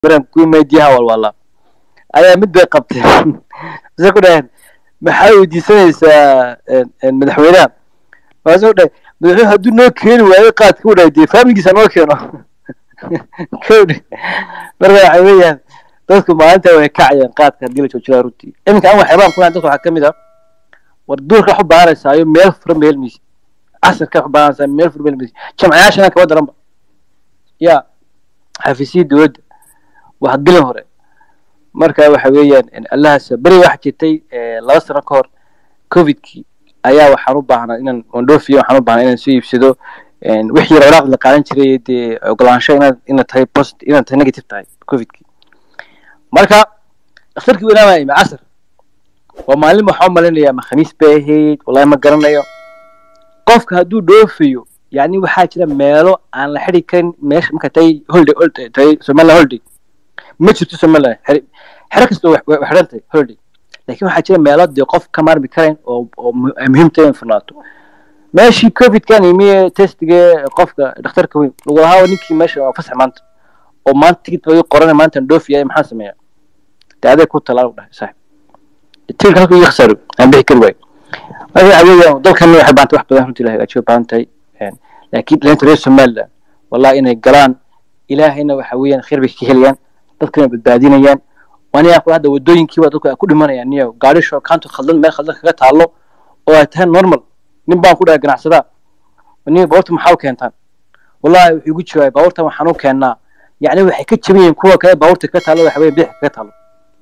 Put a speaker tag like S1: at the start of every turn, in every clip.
S1: برام كوي ما يديها والله أنا مدة قبتها بس أقول يعني محاول دي سنة المدحوينة بس أقول مدحوين هدو نوكين وأي قاد كودا دي فامي جيسا نوكينه كودي مرة حويا dadku maalinta way kacayaan qaadka hadii la joojiyo runtii iminka aan waxyaabahan ku dadku waxa kamid ah war duurka xu baaraysayo meel furan meel miis asarka xu baaraysayo meel furan meel miis jamciyaashana ka wadaranba ya xafiisii dawladda wax dilan hore marka waxa weeyaan in Allah sabri wax jirtay 2 sano ka hor covid-ki ayaa waxaan u baahnaa inaan ondoofiyo waxaan u baahnaa inaan soo iibsado wixii waraaq la qaadan jiray ogolaansho inaad tahay positive inaad tahay negative tahay covid-ki marka akhirkii walaalahay ma asar waa maalin waxa malinaya ma khamiis baaheed wallahi ma garanayo qofka haduu dhoofiyo yani waxa jira meelo aan la xiri karin meesha marka tay holiday Soomaaliya holiday ma jirto Soomaaliya xira kasto wax xirantay holiday laakiin waxa jira meelo qof ka marmi karin oo muhiim tahay furnaato ماشي كوفيد كان يمي تيستيجي قفك دكتور كوين لو هاو نيكي ماشي فسح مانت او مانت تيجي تبي قرنا مانت ندوف يا محاسمه يا تعالى كنت طلعوا صح التيل كانوا يخسروا انا بحكي الواي هذا عويه دول كانوا يحب انت واحد بدهم تلاقي اشوف بانتي يعني لكن لا انت ليش مال والله اني قران الهنا وحويا خير بك هليان dadkana badbaadinayaan wani aku hada wadooyinkii dadku ku dhimanayaan iyo gaadhisho kaantu khaldan meel khaldan kaga taalo oo ay tahay normal نبان كودا جناحسدا وني باورت محاو كينتان والله يقول شوي باورت محنو كينا يعني وحي كتشبين كوا كذا باورت كتالو وحوي بيح كتالو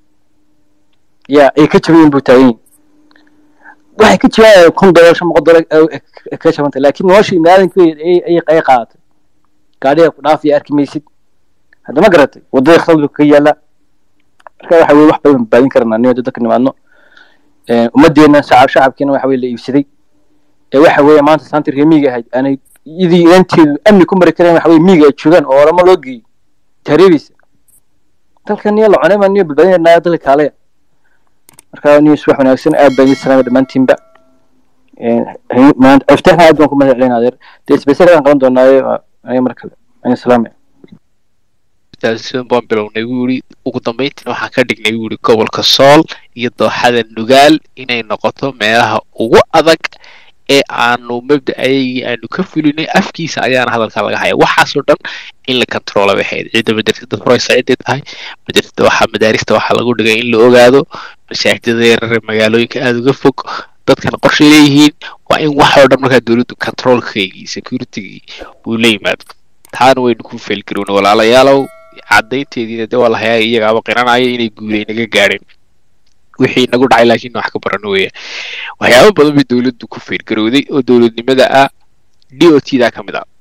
S1: يا أي كتشبين بوتاين وحي كتشوي كون دولار شو مقدر كتشبنت لكن واشي مالن كوي أي قاعات قاعدة رافي أركميسيد هذا ما قرأت وضي خلق كيالا كذا حوي واحد بعدين كرنا نيو تذكر إنه عنه ومدينا شعب كنا وحوي اللي يفسدي waxa weeye maanta santirka miiga ahayd anay idii intii amni ku mari kareen waxa weeye miiga joogan oo lama loo geey tareebis dalkan iyo la cunay niyo badbaadinayna dalka kale marka niyo wax wanaagsan aad baan isla dhamaantiinba maanta aftaxna aad baan ku mahadcelinayaa isbeesada aan qaban doonaa ay mar kale aan islaamay
S2: taasoo bombilownay wuri ugu dambeyntii waxa ka dhignay wuri gobolka Sool iyo dooxada Nugaal inay noqoto meelaha ugu adag ee aanu mabda'ay aanu ka fulinay afkiisa ayaan hadalka laga hayaa waxaas oo dhan in la control waxay ciidamada madrasada Froysa ay tahay madrasada waxa lagu dhigay in la ogaado mashaakilada yaryar magaalooyinka aad uga fog dadkan qorshe leeyihiin waa in wax oo dhan marka dawladdu controlkeegi security uu leeyahay taan way ku fail garoon walaalayaalow cadeynteedina waa la hayaa iyaga qiranaya inay guulay naga gaareen wixii nagu dhacay laakiin wax ka baran weeye waxyaabo badan bay dawladdu ku fail garowday oo dawladnimada DOT-da kamid ah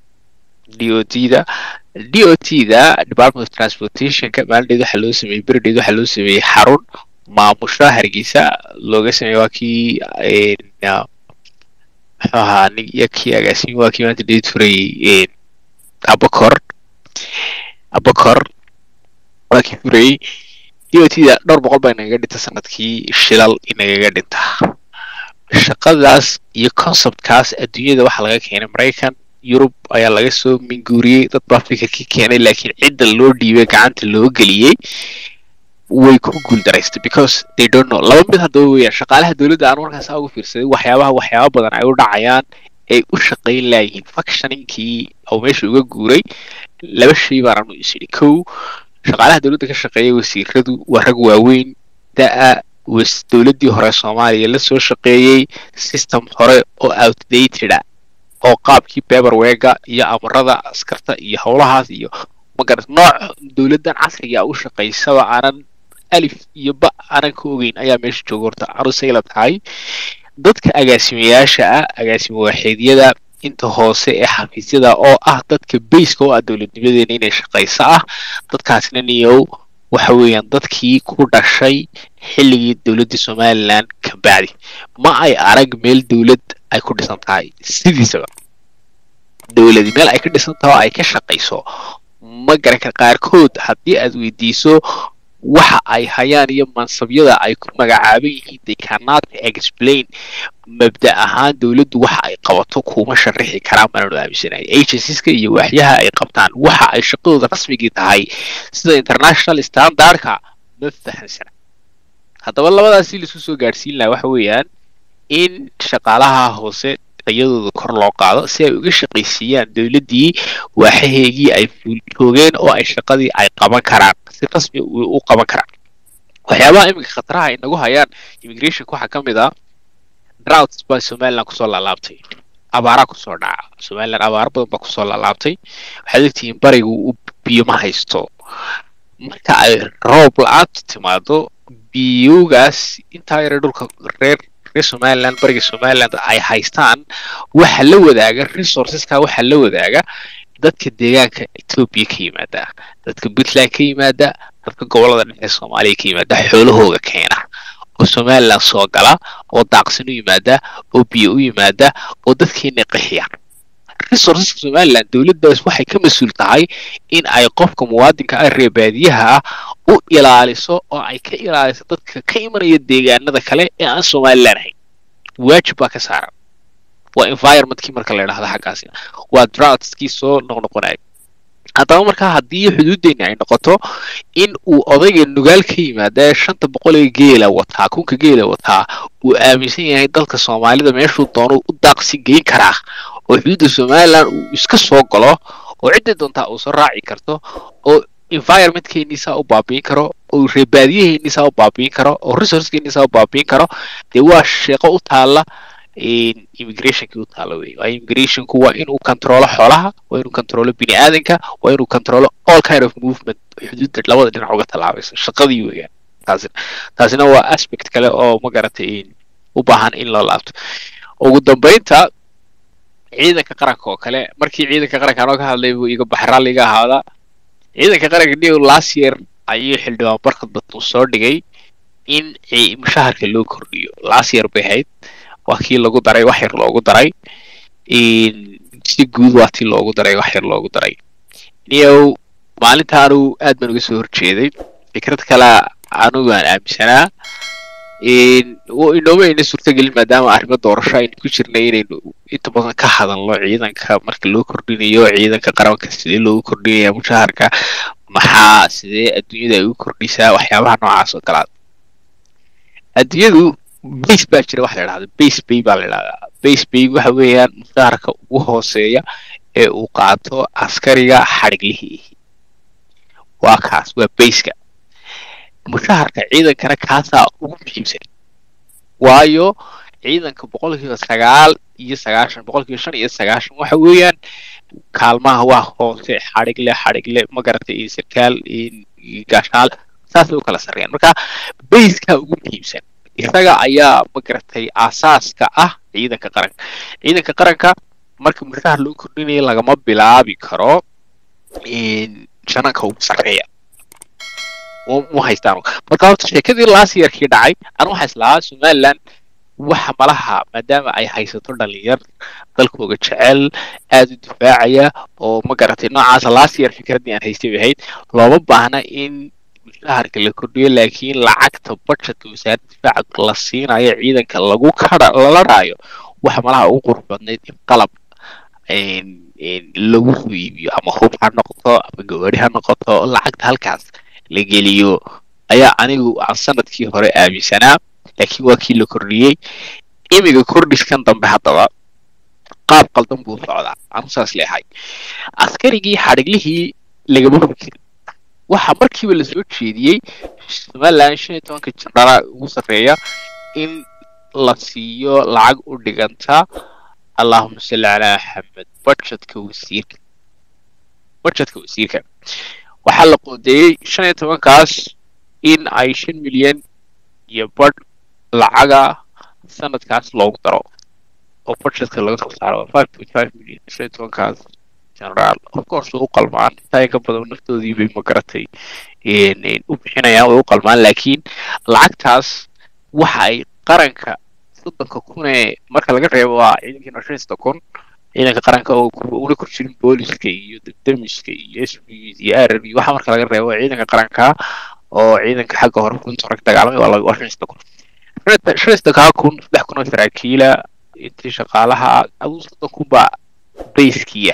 S2: DOT-da Department of Transportation ka maaldeed waxa loo sameeyay barideed waxa loo sameeyay xarun maamusha Hargeysa looga sameeyay waakii yakii agaasimi waakii maanta dheed furay Abakor waakii furay DOT-da dhowr boqol baa inaga dhinta sanadkii shilal inaga dhinta shaqadaas iyo concept-kaas adduunyada waxa laga keenay Mareykan Europe ayaa laga soo minguuriyay dad Afrika ka keenay laakiin cidda loo dhiibay gacanta loo galiyay way ku guuldareystay because they don't know laba mid hadda weeyaan shaqaalaha dawladda aan markaas ugu fiirsaday waxyaabo badan ay u dhacayaan ay u shaqeyn laayihiin functioning-kii oo meesha uga guuray laba shay baan u isiri kow shaqaalaha dawladda ka shaqeeyay wasiiradu waa rag waaweyn dawladdii hore Soomaaliya la soo shaqeeyay system hore oo outdated oo qaabkii paperwork iyo amarada askarta iyo howlahaas iyo magarat nooc dawladdan casriga u shaqeysaba aanan alif iyo ba aanan ka ogeyn ayaa meesha joogta arusay la tahay dadka agaasimayaasha agaasimo waaxeedyada inta hoose ee xafiisyada oo dadka base-ka oo dawladnimadeena inay shaqeysa dadkaasna niyow waxa weeyaan dadkii ku dhashay xilligii dawladda Soomaaliland ka bacdi ma ay arag meel dawlad ay ku dhisan tahay sidiisaba dawladda meel ay ka dhisan tahay ay ka shaqeyso ma garan qaarkood haddii aad weydiiso waxa ay hayaan iyo mansabyada ay ku magacaaban yihiin they cannot explain mabda ahaan dowladdu waxa ay qabato kuma sharixi karaan baan aaminsanahay agencies-ka iyo waaxyaha ay qabtaan waxa ay shaqadooda rasmigii tahay sida international standardka ma fahansana haddaba labadaasi laisku soo gaadhsiin lahaa waxa weeyaan in shaqaalaha hoose tayadooda kor loo qaado si ay uga shaqaysiiyaan dowladdii waaxaheegii ay joogeen oo ay shaqadii ay qaban karaan si rasmi u qaban karaan waxyaabaha iminka khataraha ay nagu hayaan immigrationka waxaa ka mid ah droughts baa somaliland kusoo laalaabtay abaaraa kusoo dhaca somaliland abaaro badan baa kusoo laalaabtay waxaad ogtihiin barigu u biyo ma haysto marka ay roob la-aantu timaado biyowgaas intaa yare dhulka reer somaliland bariga somaliland ay haystaan waxa la wadaaga resourceska waxa la wadaaga dadka deegaanka Ethiopia ka yimaada dadka Puntland ka yimaada dadka gobolada dhexe Soomaaliya ka yimaada xoolahooga keena oo Somaliland soo gala oo daaqsin u yimaada oo biyo u yimaada oo dadkeena qaxiya resources Somaliland dawladdaas waxay ka mas'uul tahay in ay qofka muwaadinka ah reebaadiyaha u ilaaliso oo ay ka ilaaliso dadka ka imanaya deegaanada kale ee aan Somaliland ahayn waajib baa ka saaran waa environmentkii marka la yiraahdo xaqaasi waa droughtskii soo noqnoqonay haddaba markaa haddii xuduudeena ay noqoto in uu odayga nugaal ka yimaada 500 geela wataa kunka geela wataa uu aaminsan yahay dalka Soomaalida meeshuu doono u daaqsi geyn karaa oo xuduudda Somaliland uu iska soo galo oo cidda doonta uu soo raaci karto oo environmentkeeniisa u baabiin karo oo reebaadiyeeniisa u baabiin karo oo resourcekeeniisa u baabiin karo dee waa shaqo u taala immigration ku taalo way immigration ku waa inuu control xoolaha waa inuu control bini aadanka waa inuu control all kind of movement xuduudda labada dhinac uga talaabayso shaqadii weeyaan taasina waa aspect kale oo ma garatay u baahan in loo laabto ugu dambeynta ciidanka qaranka oo kale markii ciidanka qaranka aan ka hadlay buu iga baxraaliga ahaada ciidanka qaranka new last year ayuu xildhibaan barkad batu soo dhigay in mushaharka loo kordhiyo last year bay ahayd waa kii lagu daray wax yar loogu daray si guud waa tii loogu daray wax yar loogu daray niyow maalintaanu aad baan uga soo horjeeday fikrad kale anigu aan aaminsanaa inoma ayna suurtagelin maadaama arrimo doorasho aynu ku jirnay inaynu inta badan ka hadalno ciidanka marka loo kordhinayo ciidanka qaranka sidee loogu kordhinaya mushaharka maxaa sidee adduunyada ay u kordhisaa waxyaabaha noocaas oo kale adduunyadu base baa jira wax la yiraahdo base pay baa la yiraahdaa base pay waxa weeyaan mushaharka ugu hooseeya ee uu qaato askariga xariglihii waa kaas waa base-ka mushaharka ciidankana kaasaa ugu muhiimsan waayo ciidanka 9% iyo 5% waxa weeyaan kaalmaha waa hoose xarigle ma garatay sarkaal gaashaal saas oo kala sarreeyaan marka base-ka ugu muhiimsan isaga ayaa ma garatay aasaaska ah ciidanka qaranka marka mushahar loo kordhinayo lagama bilaabi karo jananka ugu sarreeya mu haystaan marka horta sheekadii last year-kii dhacay aan waxa islahaa Somaliland waxa malaha maadaama ay haysato dhalinyar dalkooga jecel aad u difaacaya oo ma garatay noocaas last year fikradii aan haystay ahayd looma baahna in mushaharka la kordhiyo laakiin lacagta budgetka wasaaradda difaaca la siinayo ciidanka lagu la raayo waxa malaha ugu qurux badnayd in qalab lagu iibiyo ama hub ha noqoto ama gawaari ha noqoto lacagta halkaas la geliyo ayaa anigu aan sanadkii hore aaminsanaa laakiin waa kii la kordhiyey imiga kordhiskan dambe haddaba qaab qaldan buu socdaa anu saas leeyahay askarigii xadhiglihii lagama fikirin waxa markiiba la soo jeediyey Somaliland 15 janara ugu sarreeya in la siiyo lacag u dhiganta Allahumma salli ala Muhammad budgetka wasiirka waxaa la qodeeyay 15 kaas in ay 5 milyan iyo bad lacaga sanadkaas loogu daro oo budgetka laga soo saaro 5.5 milyan 15 kaas general of course uu qalmaan taay ka badan naftoodii bay ma garatay u bixinayaan oo u qalmaan laakiin lacagtaas waxa ay qaranka 30,000 marka laga reebo waa ciidanka 30,000 ciidanka qaranka oo uu ku jirin booliska iyo damiska iyo SB iyo RB waxa marka laga reebo ciidanka qaranka oo ciidanka xagga hore kunta hore ka dagaalamay waa 3,000 oo saraakiila intii shaqaalaha aduu 30,000 baa bayskiya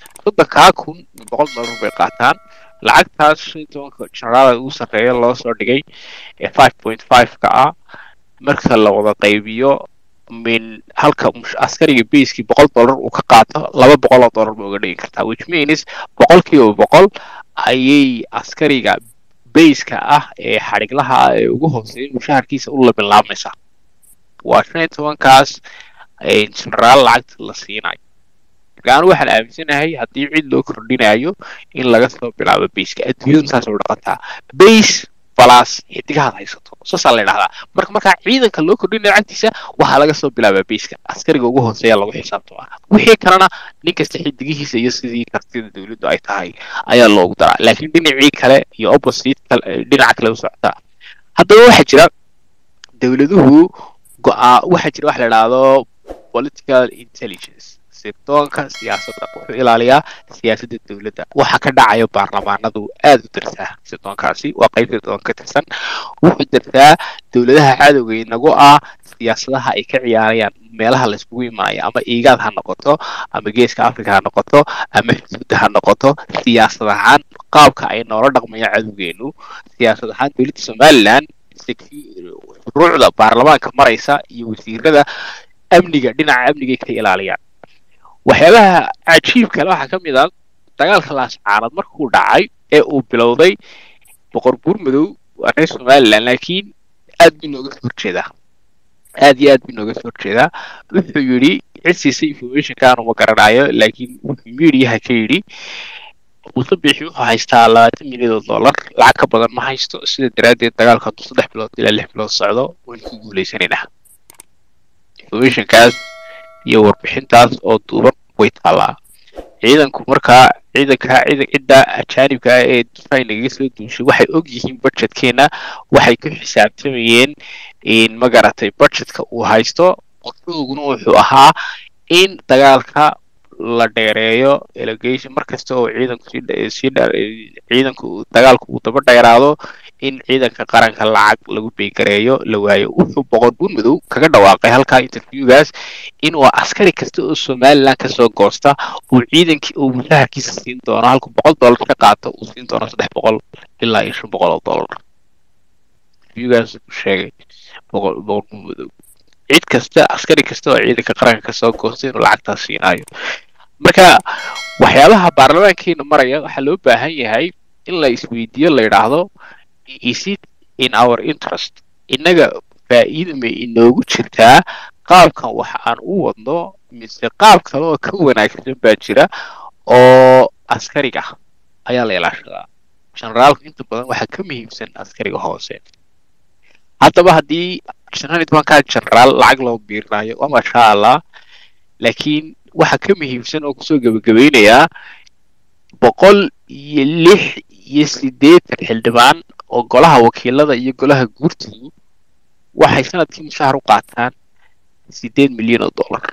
S2: 30,000 $100 bay qaataan lacagtaas 15 generaalada ugu sarreeya loo soo dhigay ee 5.5 ka ah marka la wada qaybiyo min halka askariga bayskii $100 uu ka qaato $200 buu uga dhigi kartaa which means 100% ayay askariga bayska ah ee xariglaha ah ee ugu hooseeya mushaharkiisa u la bilaabmaysaa waa 15kaas generaal lacagta la siinayo markaan waxaan aaminsanahay haddii cid loo kordhinayo in laga soo bilaabo bayska adduunyadu saas u dhaqantaa bays plus xidigaha haysato saasaa la yidhahdaa markaa ciidanka loo kordhinayo lacagtiisa waxaa laga soo bilaabaa bayska askariga ugu hooseeya lagu xisaabtama wixii kalena nin kasta xidigihiisa iyo sidii kartida dawladdu ay tahay ayaa loogu daraa laakiin dhinacii kale iyo opposite dhinaca kale u socotaa haddaba waxaa jira dawladuhu waxaa jira wax la yidhaahdo political intelligence sirdoonka siyaasadda wuxuu ilaaliyaa siyaasadda dawladda waxa ka dhacaya baarlamaanadu aad u dirtaa sirdoonkaasi waa qayb sirdoon ka tirsan wuxuu dirtaa dawladaha cadowga inagu ah siyaasadaha ay ka ciyaarayaan meelaha la isugu imaanayo ama iigaad ha noqoto ama geeska afrika ha noqoto ama xuduudda ha noqoto siyaasad ahaan qaabka ay noola dhaqmayaan cadowgeenu siyaasad ahaan dawladda somaliland shuruucda baarlamaanka maraysa iyo wasiirada amniga dhinaca amniga ka ilaaliyaan waxyaabaha cajiibka kale waxaa ka mid ah dagaalka laascaanood markuu dhacay ee uu bilowday boqor buur madow waa reer somaliland laakiin aad buu nooga soo horjeedaa aad iyo aad buu nooga soo horjeedaa wuxuu yidhi cid siisa informationkaan uma garanayo laakiin wuxuu mediaha ka yidhi musabixi wuxuu haystaa $20 milyan lacag ka badan ma haysto sida daraaddeed dagaalka hadduu 3 bilood ilaa 6 bilood socdo waan ku guulaysanaynaa informationkaas iyo warbixintaas oo duuban way taalaa ciidanku markaa cidda ajaanibka ah ee dufay nagaga soo duushay waxay og yihiin budgetkeena waxay ku xisaabtamayeen in magaratay budgetka uu haysto qorshahooguna wuxuu ahaa in dagaalka la dheereeyo allegation markasta oo ciidanku dagaalku uu daba dheeraado in ciidanka qaranka lacag lagu beegareeyo la waayo wuxuu boqor buur madow kaga dhawaaqay halkaa interviewgaas in waa askari kasta oo somaliland kasoo goosta uu ciidankii uu mushaharkiisa siin doono halku $100 ka qaato uu siin doono $300 ilaa $500 interviewgaas uu sheegay boqor buur madow cid kasta askari kasta oo ciidanka qaranka kasoo goosta inuu lacagtaas siinayo marka waxyaabaha baarlamaankeena maraya waxaa loo baahan yahay in la isweydiiyo la yidhaahdo is it in our interest innaga faa'iido may inoogu jirtaa qaabkan wax aan u wadno mise qaab kale oo ka wanaagsan baa jira oo askariga ayaa la ilaashadaa generaalku inta badan waxaa ka muhiimsan askariga hoose haddaba haddii 15ka generaal lacag loo biirinayo waa masha allah laakiin waxa ka muhiimsan oo kusoo gabagabeynayaa 186 xildhibaan oo golaha wakiilada iyo golaha guurtigu waxay sanadkii mushahar u qaataan $8 milyan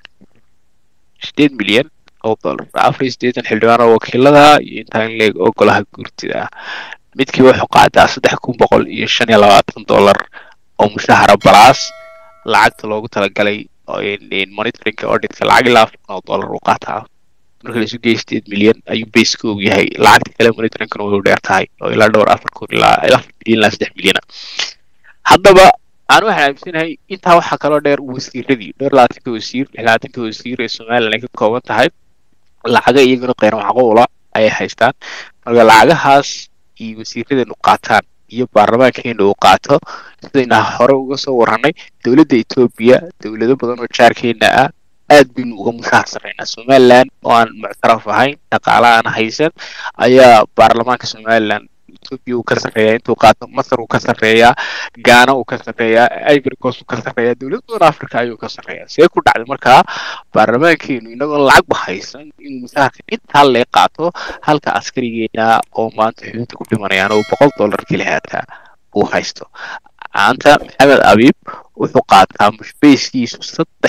S2: 8 milyan $8 xildhibaan oo wakiilada iyo intaan leeg oo golaha guurtida midkii wuxuu qaataa $3,125 oo mushahara balaas lacagta loogu talagalay monitoring auditka lacag ilaa $400 u qaataa marka la isu geeyo 8 milyan ayuu bayska og yahay lacagta kale monitoringkan way u dheer tahay oo ilaa dhowr 4 ilaa 3 milyan haddaba aan waxaan aaminsanahay intaa waxaa kaloo dheer wasiiradii 20 wasiir ee somaliland ay ka kooban tahay lacaga iyaguna qeyr macquula ayay haystaan marka lacagahaas iyo wasiiradeenu qaataan iyo baarlamaankeena uu qaato sidayna hore uga soo warranay dawladda Ethiopia dawlado badan oo jaarkeena ah aad baynu uga mushahar sarreynaa somaliland oo aan muctaraf ahayn dhaqaale aan haysan ayaa baarlamaanka somaliland Ethiopia uu ka sarreeyaa intuu qaato Masar uu ka sarreeyaa Ghana uu ka sarreeyaa Ivory Coast uu ka sarreeyaa dawladda Afrika ayuu ka sarreeyaa see ku dhacday markaa baarlamaankeenu inagoo lacag ba haysan inuu mushaharka intaa lee qaato halka askarigeena oo maanta xuduudda ku dhimanayaan oo $100 keliya uu haysto maanta maxamed abiib wuxuu qaataa mushbayskiisu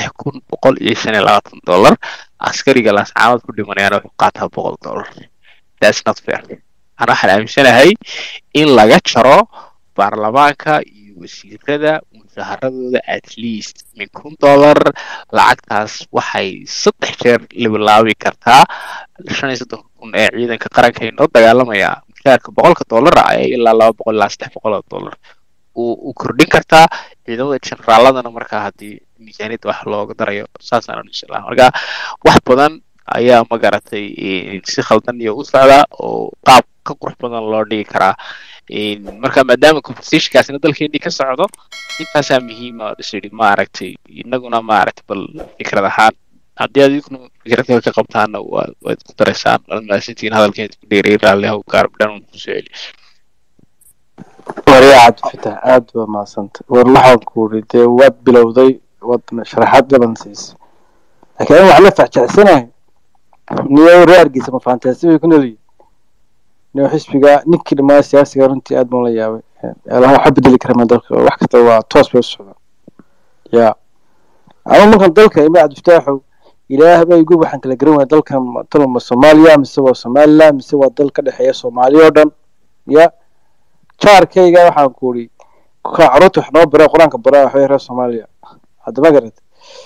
S2: $3,125 askariga laascaanood ku dhimanayaan wuxuu qaataa $100 that's not fair أنا أحد أمثلهاي إن لقت شراء baarlamaanka iyo wasiirada mushaharadooda at least min $1,000 lacagtaas waxay 3 jeer labilaabi kartaa 35,000 ee ciidanka qaranka inoo dagaalamaya mushaharka $100 ay ilaa $200 ilaa $300 uu kordhin kartaa ciidamada generaaladana markaa haddii miisaaniyadda wax looga darayo saasaan inshallah marka wax badan ayaa magaratay si khaldan iyo u socda oo qaab ka qurux badan loo dhigi karaa marka maadaama competitionkaasina dalkeennii ka socdo intaasaa muhiima isiri maaragtay inaguna maaragtay bal fikrad ahaan haddii adikuna fikradka ka qabtaana waad ku daraysaan maasintiin hadalkeed ku dheeray raalliha gaarbdhan kusoo celi
S1: waryaacad fita aad baa maasanta war waxaan ku uri dee waad bilowday waad sharaxaad badan siisay laakiin waxaa la faajeceysanahay niyo reergiisa ma faantaasi way ku noolyihiin niyo xisbiga ninkii dhammaa siyaasiga runtii aad baan la yaabay alaha waxa bedeli kara dalka wax kasta waa toos bay u socdaan ya ama markan dalka ima cabdifataaxow ilaah baa igu waxaan kala garan waaya dalkan talma Soomaaliya mise waa Somaliland mise waa dal ka dhaxeeya Soomaaliya oo dhan ya jaarkayga waxaan ku uri ka carruurta wax noo bara quraanka bara wax reer Soomaaliya hadda ma garad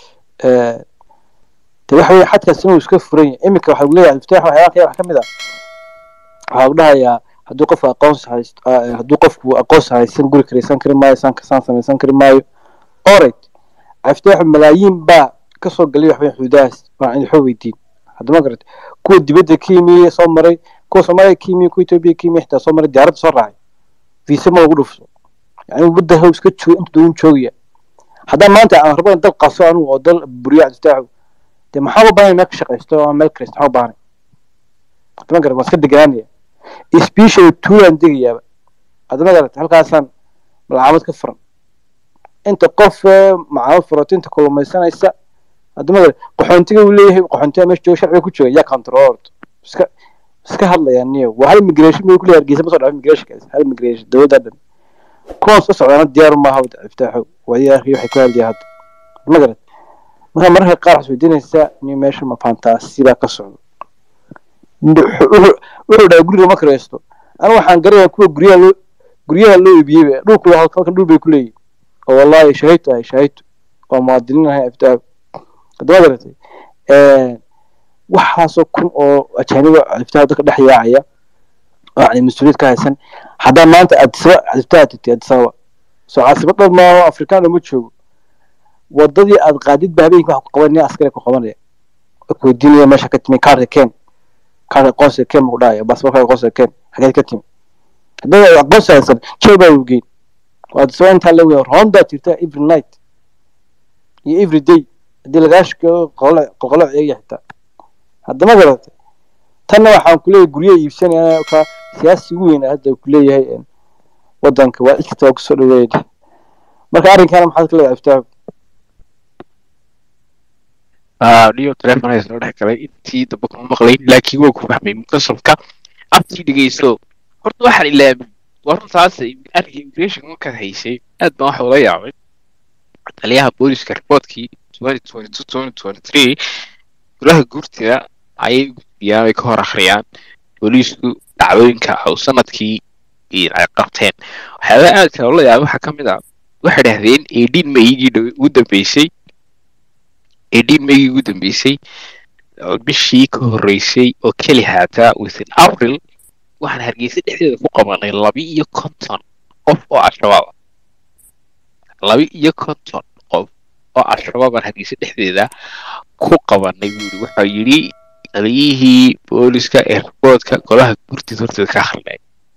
S1: waxa way xadkaas inuu iska furan yahay imika waxa uu leeyahay iftaax wax ka mid ah waxa uu dhahayaa hadduu qof aqoon haysan guri kareysan kari maayo samaysan kari maayo alright iftaax malaayiin baa ka soo galay waxay xudaas waa in xooydiin hadda ma garad kuwa dibadda kiimiye soo maray kuwa Soomaaliya kiimiye kuwa Itoobiya kiimiye xitaa soo maray diyaarad soo raacay fiisa ma ugu dhufso yani wadda hoos ka joogo inta doon joogiya hadda maanta aan rabaa dal qaso anu oo dal buriya iftaax de maxaa u baahan inaad shaqeysto oo meel kale maxaa u baahan hadda ma garad waa iska degaanaya special tuulan degayaaba hadda ma garad halkaasaan malaamad ka furan inta qof macaamil furootinta kulmaysanaysa hadda ma garad qaxoontiga uu leeyahay qaxoontiga meesha jooga sharci ku jooga ya control iska hadlayaan niyo waa hal migration bay ku leeyahay Hargeysa ma soo dhaafin migration hal migration dawladda dhan kuwaas oo socdaan diyaar ma aha iftaaxo waxay ku hadlayaan hadda ma garad marka qaar xisbidinaysa niyo meesha ma fantaasi baa ka socdo wuxuu dhahay guriga ma kareysto aniga waxaan garanayaa kuwa guryaha loo iibiyay dhulku halkan dhul bay ku leeyihiin oo wallahi shahaytu waa muwaadiniin iftaax hadda ma garatay waxaasoo kun oo ajaaniba iftaax dadka dhex yaacaya يعني مسؤولية كهسن حدا ما أنت أدساتي أدسوا سعاسبة طب ما هو أفريقيا متشو وضدي أدقاديد بهبين كقوانين عسكرية كقوانين أكو الدنيا ماشى كتمي كارت كين كارت قوس كين مقدايا بس بقى قوس كين حاجات كتير ده قوس هسن شو بيوجين وأدسوا أنت لو هوندا ترتا every night every day دي لغاش قلا إيه حتى هذا ما قلت تنا waxaan ku leeyahay guriga iibsanaya ka siyaasi weyn hadda ku leeyahay wadanka waa iska ku soo dhaweeyay marka arrinkan maxaa ka leeyahay iftaax
S2: niyo telefoon ay soo dhex galay intii daba kuma maqlayn laakiin waa ku fahmay mukasalka afti dhigeyso horta waxaan ilaabay wartaas arrinka immigration ka haysay aad baan wax wada yaabay taliyaha booliska reportkii 2022-2023 golaha guurtida ayay ay ka hor akhriyaan booliisku dhacdooyinka oo sanadkii ay qabteen waxyaaba aad kale la yaab waxa kamid ah waxay dhahdeen 18 May ugu dambeysay bishii ka horeysay oo keli haata within April waxaan Hargeysa dhexdeeda ku qabanay 250 qof oo Al-Shabaab 250 qof oo Al-Shabaab Hargeysa dhexdeeda ku qabanay waxa yiri taliyihii booliska airportka golaha gurtida horteeda ka akhriyay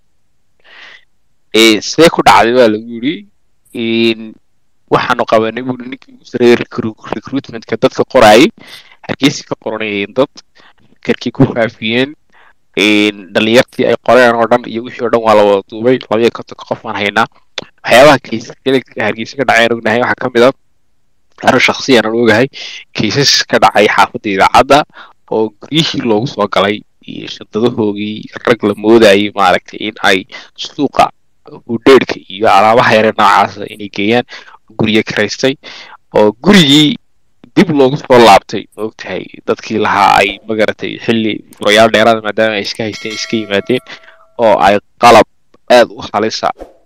S2: sidee ku dhacday waa lagu yiri waxaanu qabanay ninkii u sareeyay recruitmentka dadka qoraayay Hargeysa ka qoranayeen dad karkii ku faafiyeen dhalinyartii ay qoreen oo dhan iyo wixii oo dhan waa la wada duubay 250 qof aan haynaa waxyaabaha kiisaska Hargeysa ka dhacay ognahay waxa kamid ah أنا شخصيا أنا وجهي كيسس كذا عي حافظ إذا عدا أو جريه لوجس وقلي شدده هوجي الرجل مودا أي معركتين أي سوقا وديرك على واحد نعاس إني كيان جريه كريستي أو جريه dib loogu soo laabtay ogtahay dadkii lahaa ay magaratay xilli royaal dheeraad maadaama ay iska haysteen iska yimaadeen oo ay qalab aad u halisa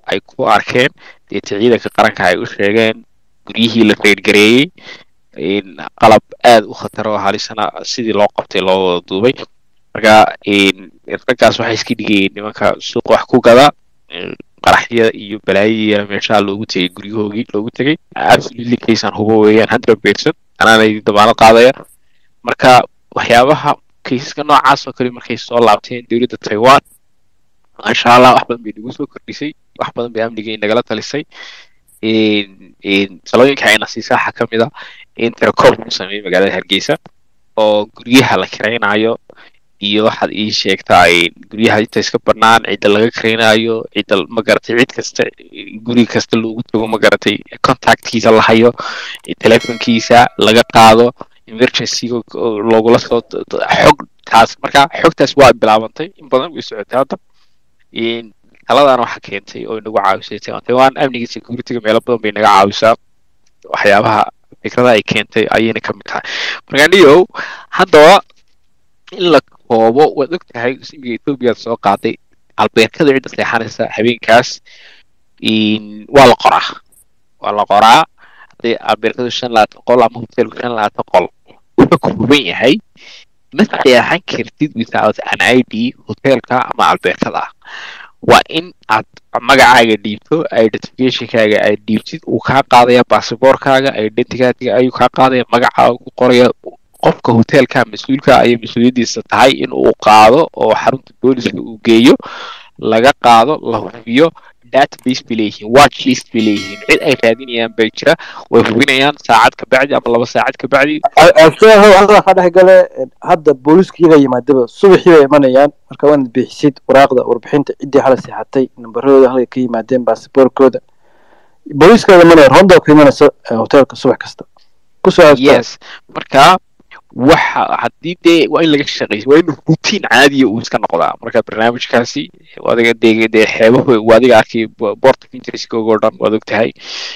S2: ay ku arkeen deeta ciidanka qaranka ay u sheegeen guryihii la reergareeyey qalab aad u khatar oo halisana sidii loo qabtay loo wada duubay marka raggaas waxay iska dhigayeen nimanka suuqa wax ku gada qaraxyada iyo balaayada meeshaa loogu tegay guryahoogii loogu tegay absolutely kaysaan hubo weeyaan 100% anaana idin damaanad qaadaya marka waxyaabaha kaysaska noocaas oo kale markay soo laabteen dowladda Taiwan insha Allah wax badan bay nagu soo kordhisay wax badan bay amniga inagala talisay talooyinka ayna siisaa waxaa ka mid ah in tirakoob lagu sameeyo magaalada Hargeysa oo guryaha la kiraynayo iyo waxaad ii sheegtaa guryaha inta iska banaan cidda laga kiraynayo cidda magaratay cid kasta guri kasta loogu tago magaratay contactkiisa la hayo telefonkiisa laga qaado emergency loogula soo xogtaas marka xogtaas waa bilaabantay in badan way socotay hadda taladana waxa keentay oo inagu caawisay Taiwan amniga security-ga meelo badan bay naga caawisaa waxyaabaha fikrada ay keentay ayayna ka mid tahay marka niyo haddaba in la koobo waad ogtahay ismiga Ethiopia soo qaaday albeerkada cidda seexanaysa habeenkaas waa la qoraa hadii albeerkadu 5 qol ama hotelku 5 qol wuxuu ku huban yahay ma seexan kartid without an ID hotelka ama albeerkada waa in aad magacaaga dhiibto identification-kaaga aad dhiibtid uu kaa qaadaya baasaboorkaaga identity-gaaga ayuu kaa qaadaya magacaaga ku qoraya qofka hotelka mas'uulka ay mas'uuliyadiisa tahay in uu qaado oo xarunta booliska uu geeyo laga qaado la hubiyo database bileeyihiin watch list bileeyihiin cid ay raadinayaan bay jira way hubinayaan saacad ka bacdi ama 2 saacad ka bacdi
S1: afshaha waxa ka dhex gale hadda booliska iyaga yimaadaba subaxii bay imanayaan marka waan bixisid waraaqda warbixinta cidii xal saxatay nambarooda halka ka yimaadeen baasaboorkooda booliska mana ronda ku imanaysa hotelka subax kasta ku soo
S2: yes marka waxa hadii dee waa in laga shaqeeyo waa in routine caadi uu iska noqdaa marka barnaamijkaasi wadaga deegada xeebaha wadiga arkay port of interest googo dhan wad ogtahay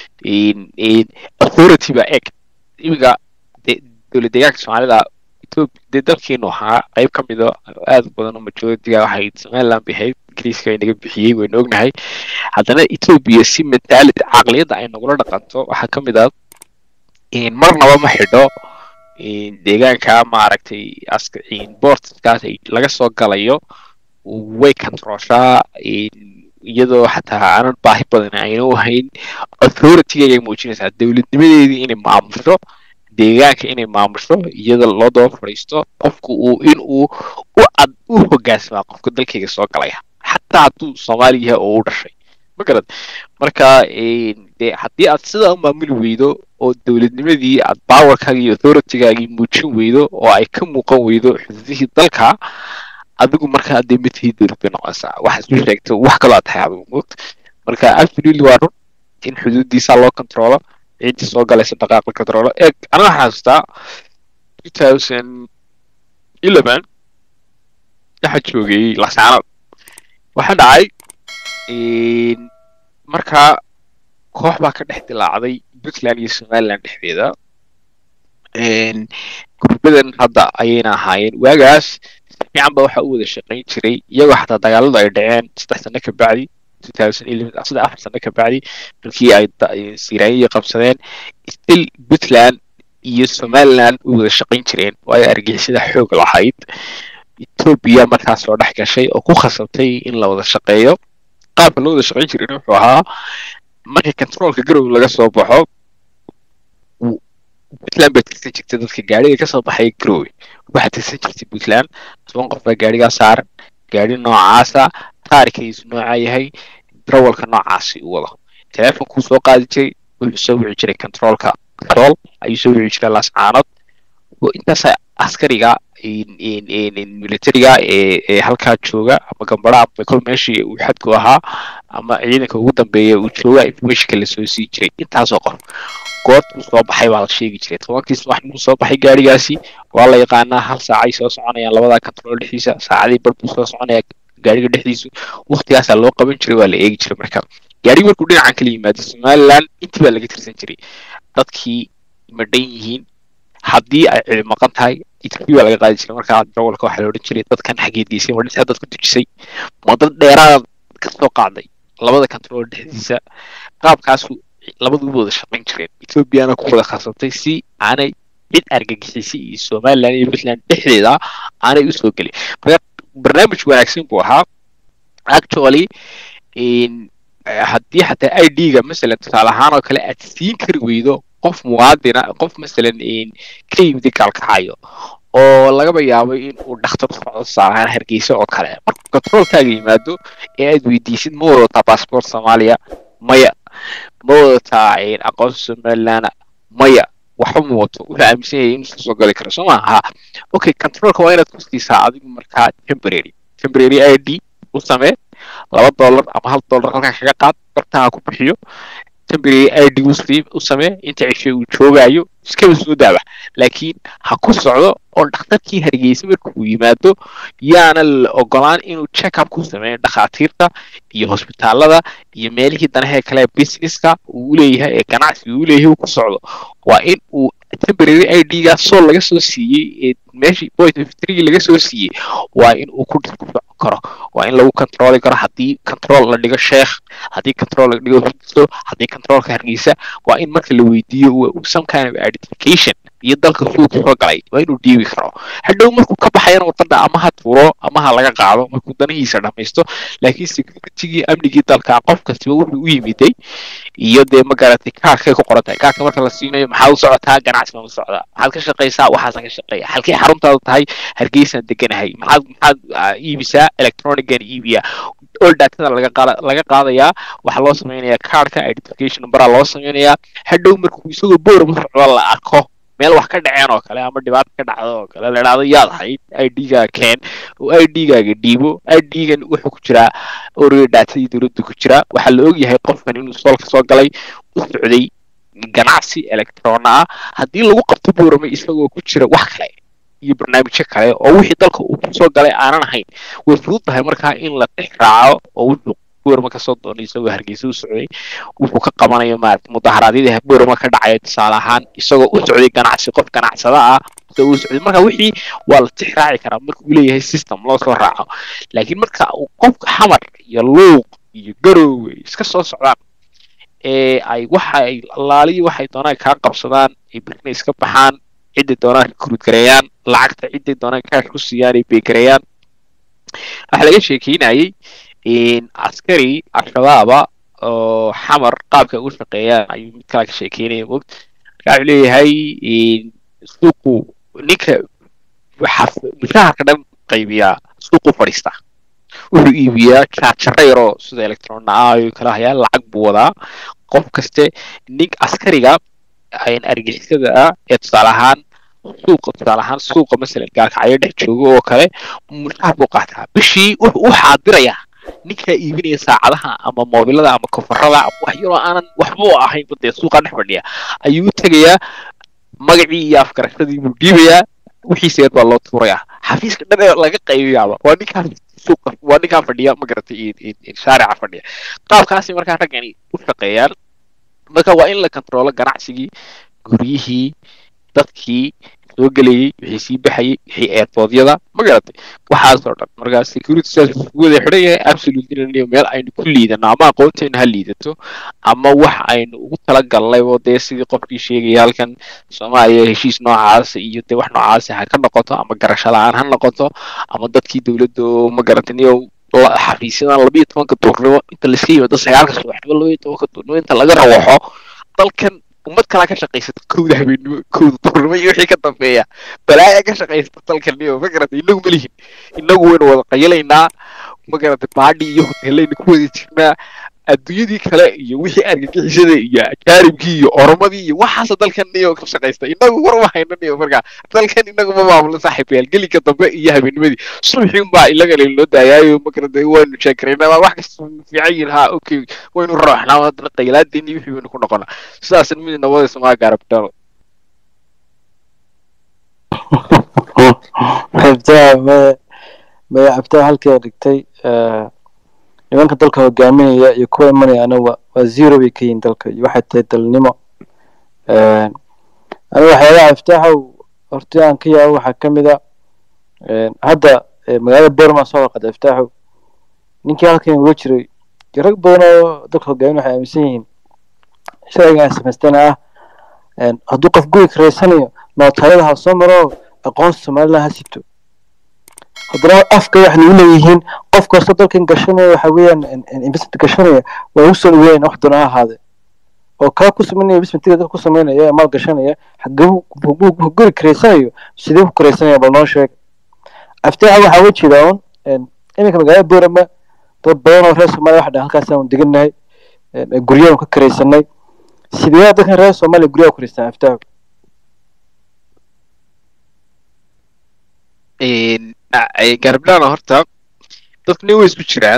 S2: authority ba eg imiga dowladda deegaanka Soomaalida Ethiopia dalkeenu waxa qayb ka mid ah aad badan oo majority-ga waxay Somaliland bixiyo Ingiriiska ay naga bixiyay wayna ognahay haddana Ethiopia si mentality aqliyada ay nagula dhaqanto waxa ka mid ah marnaba ma xidho deegaanka maaragtay portkaas laga soo galayo way controlshaa iyadoo xataa aanan baahi badan ayna u hayn authority-ga ay muujinaysaa dowladnimadeedii inay maamusho deegaanka inay maamusho iyada loo daba fadhiisto qofku uu u hogaansama qofka dalkayga soo galaya xataa hadduu Soomaali yahay oo u dhashay magarad marka haddii aad sidaa u maamuli weydo oo dowladnimadii aad powerkaaga iyo authority-gaagii muujin weydo oo ay ka muuqan weydo xuduudihii dalka adigu markaa dee midkii dowlad bay noqonaysaa wax isku sheegto wax kaloo aad tahay adigu moogta marka absolutely waa run in xuduudiisa loo controlo ciidii soo galaysa dhaqaaq la controlo aniga xasuustaa 2011 waxa joogay lasaanad waxaa dhacay markaa koox baa ka dhex dilaacday Puntland iyo Somaliland dhexdeeda gurbadan hadda ayayna ahaayeen waagaas fiican ba waxa uu wada shaqayn jiray iyagoo xataa dagaaladu ay dhaceen 3 sano ka bacdi 2011 4 sano ka bacdi markii ay Siraayiya qabsadeen still Puntland iyo Somaliland u wada shaqayn jireen waayo argagixisada xoog lahayd Ethiopia markaas soo dhex gashay oo ku khasabtay in la wada shaqeeyo qaabka loo wada shaqayn jiray wuxuu ahaa marka controlka garow laga soo baxo Puntland bay tirsan jirtay dadka gaariga ka soo baxay garow waxa tirsan jirtay Puntland 10 qof baa gaariga saaran gaari noocaasa taariikhiisu nooca yahay darawalka noocaasi u wado telefoonku soo qaadi jiray wuxuu soo wici jiray control ayuu soo wici jiray lascaanad oo intaas askariga militariga ee halkaa jooga ama gambadha ama kol meeshii uu xadku ahaa ama ciidanka ugu dambeeya uu jooga information la soo sii jiray intaasoo qof goortuu soo baxay baa la sheegi jiray 10 subax buu soo baxay gaarigaasi waa la yaqaanaa hal saac ay soo soconayaan labada control dhexdiisa saacadii bar buu soo soconaya gaariga dhexdiisu waqtigaasaa loo qaban jiray waa la eegi jiray marka gaariga markuu dhinacan kala yimaado Somaliland intii baa laga tirsan jiray dadkii ma dhan yihiin haddii ay cid maqan tahay Ethiopia laga qaadi jiray marka darawalka waxa la odhan jiray dadkan xageediisay wadada dadku dejisay madad dheeraad ka soo qaaday labada control dhexdiisa qaabkaas labaduba wada shaqayn jireen ethoobiana ku wada khasabtay si aanay mid argagixisay iyo somaliland iyo puntland dhexdeeda aanay usoo gelin marka barnaamij wanaagsan buu ahaa actually haddii xataa ID-ga masalan tusaale ahaan oo kale aad siin kari weydo qof muwaadina qof masalan ka yimid gaalkacayo oo lagaba yaabo in uu dhakhtar socdo tusaale ahaan hargeysa oo kale markuu controlkaaga yimaado ee aad weydiisid ma wadataa passport soomaaliya maya ma wadataa aqoonsi somaliland maya waxba ma wato wuxuu aaminsan yahay inuu soo gali karo soo maaha okay controlka waa inaad ku siisaa adigu markaa temporary ID u samee $2 ama $1 halkan kaga qaad bartaha ku bixiyo temporary ID u samee inta cishay uu joogayo iskaba soo daawa laakiin ha ku socdo oo dhakhtarkii hargeysa markuu yimaado yaana la ogolaan inuu check up ku sameeyo dhakhaatiirta iyo hospitaalada iyo meelihii danaha kale businesska uu leeyahay ee ganacsiga uu leeyahay ku socdo waa in uu temporary ID-ga soo laga soo siiyey meeshii point of entry laga soo siiyey waa in uu ku dhigto karo waa in lagu control karo haddii control la dhigo sheekh haddii control la dhigo hudso haddii controlka hargeysa waa in marka la weydiiyo some kind of identification iyo dalka suuqa soo galay waa inuu dhiibi karo hadhow markuu ka baxayana wadada ama ha tuuro ama ha laga qaado markuu danihiisa dhamaysto laakiin security-gii amnigii dalka qof kastaba wuxuu u yimiday iyo dee ma garatay kaarkay ku qoran tahay kaarka marka la siinayo maxaa u socotaa ganacsiga u socdaa maxaad ka shaqaysaa waxaasan ka shaqeeya halkii xaruntaadu tahay hargeysaan deganahay maxaad iibisaa electronican iibiya all datada laga qaadayaa waxaa loo sameynayaa kaarka identification numberaa loo sameynayaa hadhow markuu isagoo boor ma socdo la arko meel wax ka dhaceen oo kale ama dhibaato ka dhacdo oo kale la idhaahdo yaad ahayd ID-gaaga keen oo ID-gaaga dhiibo ID-gan wuxuu ku jiraa orga daatadii dowladda ku jira waxaa la ogyahay qofkan inuu soolka soo galay u socday ganacsi electrona ah haddii lagu qabto boorama isagoo ku jira wax kale iyo barnaamijyo kale oo wixii dalka uu kusoo galay aanan ahayn way fudud tahay markaa in la tix raaco oo wuxuu boorama kasoo doonay isagoo hargeysa u socday wuxuu ka qabanayo maarata mudaharaadyadii boorama ka dhacaya tusaale ahaan isagoo u socday ganacsi qof ganacsada ah isagoo u socday marka wixii waa la tix raaci karaa marka uu leeyahay system loo soo raaco laakiin marka uu qofka xamar iyo luuq iyo garoowe iska soo socdaan ay waxay allaaliyi waxay doonaan kaa qabsadaan ay birna iska baxaan ciday doonaan recruit gareeyaan lacagta ciday doonaan kaash ku siiyaan ay beegareeyaan waxaa laga sheekeynayay askari al-shabaaba oo xamar qaabka ugu shaqeeyaan ayuu mid kala ka sheekeynaya mogt marka wuxuu leeyahay suuqu ninka mushaharka dhan qaybiyaa suuqu fadhiista wuxuu iibiyaa jaarjaro yaroo sida electrona ah ayuu kala hayaa lacag buu wadaa qof kaste nin askariga argixisada ah ee tusaale ahaan suuqa masalan gaalkacyo dhex joogo oo kale mushahar buu qaataa bishii wuxuu u xaadirayaa ninkaa iibinaya saacadaha ama moobilada ama kofarada ama wax yaroo aanan waxba u ahayn badee suuqa dhex fadhiya ayuu u tegayaa magacii iyo afgarashadii buu dhiibayaa wixiisa yar baa loo tuurayaa xafiiska dhan ee laga qaybiyaaba waa ninkaan suuqa waa ninkaan fadhiya ma garatay shaarica fadhiya qaabkaasi markaa raggani u shaqeeyaan marka waa in la controlo ganacsigii guryihii dadkii soo gelayay wixii sii baxayay wixii airportyada ma garatay waxaasoo dhan markaa security service wada xidhan yahay absolutely meel aynu ku liidano ama aqoonteena ha liidato ama wax aynu ugu talagalnay oo dee sidii qofkii sheegaya halkan soomaaliya heshiis noocaas iyo dee wax noocaas ha ka noqoto ama garasho la-aan ha noqoto ama dadkii dowladda oo ma garatay niyo xafiisyadan 12 duurnimo inta la iska yimaado 9 subaxnimo 12 duurnimo inta laga rawaxo dalkan ummad kala ka shaqaysata kowda habeenimo kowda duurnimo iyo wixii ka dambeeya balaaya ka shaqaysata dalkan niyo ma garatay inagu malihin inagu waynu wada qayalaynaa ma garatay baadhi iyo hoteelaynu ku wada jirnaa adduunyadii kale iyo wixii argagixisada iyo ajaaribkii iyo oromadii iyo waxaas dalkan niyo ka shaqaysta inagu war ma hayno niyo markaa dalkan inagu ma maamulo saaxiibayaal gelinka dambe iyo habeennimadii subaxii unbaa ilaga loo daayaayo ma garatay waynu sheekaraynaa wax kasta fiican yihin ha okay waynu rooxnaa haddana qaylaadeenii wixii waynu ku noqonaa sidaasna mid nabadaysa maa gaarabtaano
S1: maya abtaa halkii dhigtay nimanka dalka hogaaminaya iyo kuwa imanayana waa zero bay ka yihiin dalka iyo waxay tahay dalnimo aniga waxyaalaha iftaaxow horta aan ka yaabo waxaa ka mid a hadda magaalada boorma soo warqada iftaaxow ninkii halkan uga jiray rag badan oo dadka hogaamin waxay aaminsan yihiin sharcigan samaystana ah hadduu qof guri kareysanayo nootayada ha soo maro aqoonsi somalilan ha sito haddana afka waxay u leeyihiin qof kasta dalkan gashanaya waxa weeyaan investment gashanaya waa u soo dhaweeyeen wax doona ha ahaade oo kaa ku sameynaya investmentiga dadka ku sameynaya maal gashanaya xaguu guri kareysanayo sidee ku kareysanaya bal noo sheeg aftaaxa waxaa uga jeedaa un iminka magaalada boorama dad badan oo reer soomaaliya waxa dhahan halkaasaan degannahay guryahan ka kareysanay sidee dadkan reer soomaaliya guryaha ku kareystaan aftaaxa
S2: garabdhaana horta dadkani way isku jiraan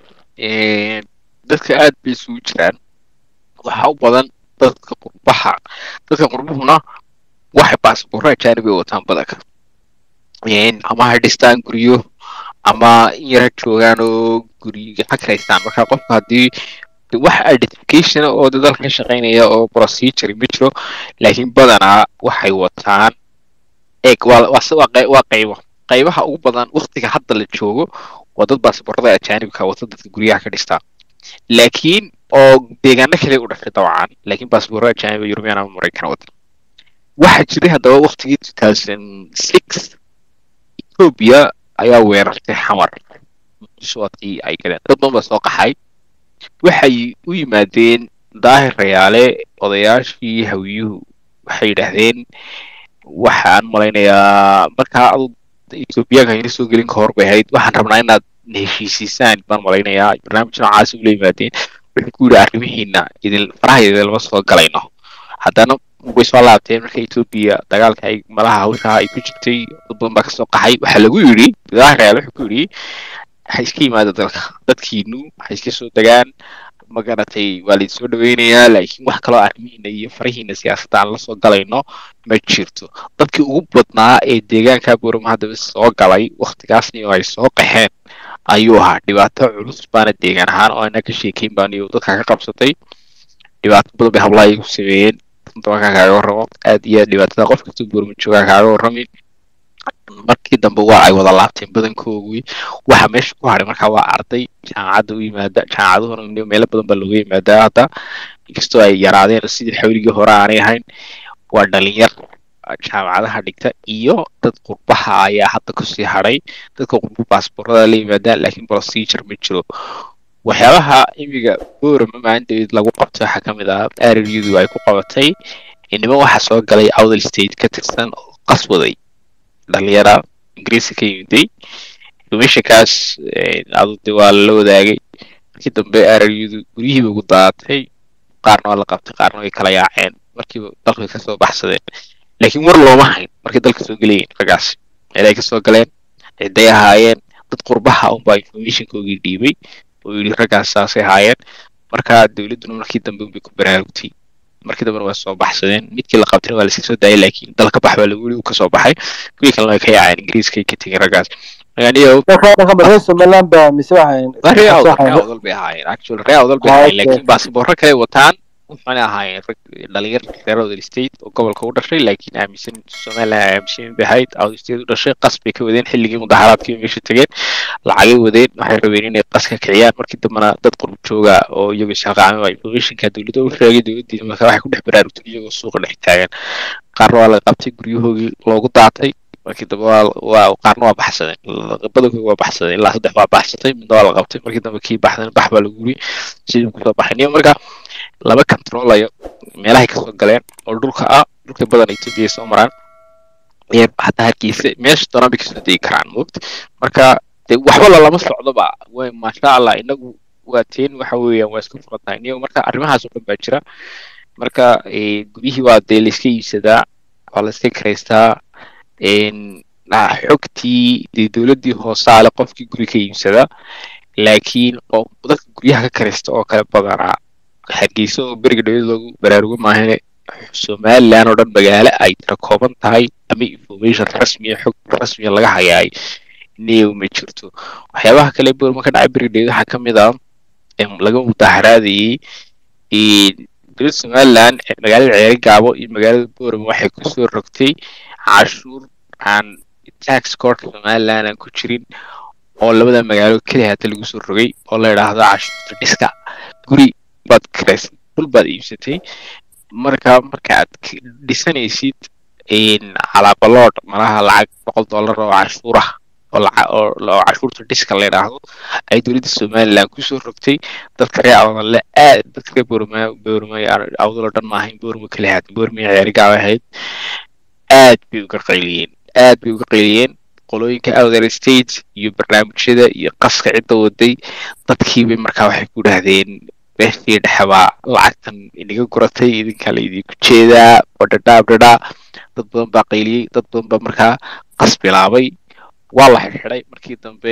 S2: dadka aad bay isugu jiraan waxa u badan dadka qurbuhuna waxay baasaboorro ajaanib ay wataan badanka ama ha dhistaan guryo ama in yara joogaan oo guryo ha karaystaan marka qofka haddii wax identification oo dalka ka shaqaynaya oo procedure ma jiro laakiin badanaa waxay wataan waa qaybaha ugu badan waqtiga hadda la joogo waa dad baasaboorrada ajaanibka wata dadka guryaha ka dhistaa laakiin oo deegaano kale u dhashay dabcan laakiin baasaboorrada ajaaniba European ama Mareykan wata waxaa jiray haddaba waqtigii 2006 Ethiopia ayaa weerartay xamar sootii ay galeen dad badan baa soo qaxay waxay u yimaadeen daahir rayaale odayaashii hawiyuhu waxay yidhaahdeen waxaan malaynayaa markaa Ethiopia inay soo gelin ka hor bay ahayd waxaan rabnaa inaad heshiisiisaan baan malaynayaa barnaamij noocaas u la yimaadeen wuxuu ku yidhi arrimihiina faraha idinlama soo galayno haddana way soo laabteen marka Ethiopia dagaalka ay malaha hawsha ay ku jirtay dad badan baa kasoo qaxay waxaa lagu yidhi daahir rayaale wuxuu ku yidhi waxay iska yimaada dalka dadkiinu waxay iska soo degaan magaratay waa la soo dhaweynayaa laakiin wax kaloo arrimihiina iyo farihiina siyaasadda aan la soo galayno ma jirto dadkii ugu badnaa ee deegaanka Boorama hadda soo galay waqtigaasni oo ay soo qaxeen ayuu ahaa dhibaato culus baana deegaan ahaan oo ana ka sheekeyn baan iyo dadka ka qabsatay dhibaato badan bay hablaay ku sameeyeen dadka kaaga warramo aad iyo dhibaatada qof kasta Boorama jooga kaaga warramay markii dambe waa ay wada laabteen badankoodii waxa meesha ku haray markaa waa arday jaamacadda u yimaada jaamacaduhuna meelo badan baa looga yimaadaa hadda inkastoo ay yaraadeen sidii xawligii hore aanay ahayn waa dhalinyar jaamacadaha dhigta iyo dad qurbaha ayaa hadda kusii haray dadka qurbu baasaboorrada la yimaadaan laakiin procedure ma jiro waxyaabaha imiga Boorama maandeed lagu qabto waxaa ka mid ah RRU ay ku qabatay niman waxa soo galay Awdal State ka tirsan oo qaswaday dhalinyara ingiriiska ka yimiday commissionkaas aduu waa la wadaagay markii dambe RRU guryihiiba ugu daatay qaarna waa la qabtay qaarna way kala yaaceen markiiba dalka ka soo baxsadeen laakiin war looma hayn markii dalka soo galayeen ragaas meelay ka soo galeen ciday ahaayeen dad qurbaha unbaa informationkoogii dhiibay oo yidhi ragaas saasay ahaayeen markaa dowladduna markii dambe unbay ku baraarugtay markii dambe waa soo baxsadeen midkii la qabtay waa la iska soo daayay laakiin dalka bax baa lagu yiri uu ka soo baxay kuwii kalena way ka yaaceen ingiriiska ka tegeen ragaas
S1: reer somaliland baa mise
S2: waxay bay ahaayeen actually reer bay ahaayeen laakiin baasaboorro kale wataan waxaana ahaayeen dhalinyar reer Awdal State oo gobolka u dhashay laakiin aaminsan Somaliland aaminsan bay ahayd Awdal State u dhashay qasbi ka wadeen xilligii mudaharaadkii meesha tageen lacagay wadeen waxay rabeen inay qaska kiciyaan markii dambana dad qurb jooga oo iyagu shaqaamay ay informationka dawladda u sheegay dawladda marka waxay ku dhex baraarugtay iyagoo suuqa dhex taagan qaarna waa la qabtay guryahoogii loogu daatay markii dambe waa qaarna waa baxsadeen badankooda waa baxsadeen ilaa 3 waa baxsatay mid waa la qabtay markii dambe kii baxdan bax baa lagu yiri sidii ku soo baxay marka laba controlayo meelahay ka soo galeen oo dhulka badan Ethiopia soo maraan ee hatta harkiisa meesha doonaan bay ka soo deegi karaan moogta marka waxba lama socdoba way ma sha Allah inagu waa teen waxa weeyaan waa isku furantahay niyo marka arrimahaas oo dhan baa jira marka guriyihii waa la iska iibsadaa waa la iska kareystaa xogtii dowladdii hoosaale qofkii guri ka iibsada laakiin oo dadka guryaha ka kareysta oo kale badanaa hargeysa oo beriga dhawed loogu baraarugo maahane Somaliland oo dhan magaalo ay tira kooban tahay ama information rasmi xog rasmi laga hayaay neew ma jirto waxyaabaha kale Boorama ka dhacay beriga dhawed waxaa ka mid ah laga mudaharaadayay dowladda Somaliland magaalada Ceeri Gaabo iyo magaalada Boorama waxay ku soo rogtay cashuur aan tax code Somaliland aan ku jirin oo labada magaalo keliya hata lagu soo rogay oo la yidhaahdo cashuurta dhiska guri baad kiraysan dhul baad iibsatay markaad dhisanaysid calaabalood malaha lacag $100 oo cashuur ah oo cashuurta dhiska la yidhaahdo ay dowladda somaliland kusoo rogtay dadka reer awdale aad dadka reer boorma awdalo dhan maahayn boorma keliya hata boorma ceerigaa ahayd aad bay uga qayliyeen qolooyinka Outer States iyo barnaamijyada iyo qaska cidda waday dadkiiba markaa waxay ku dhahdeen beeshii dhaxaba lacagtan inaga guratay idinka la idinku jeedaa dad badan baa qayliyay dad badan baa markaa qas bilaabay waa la xidhay markii dambe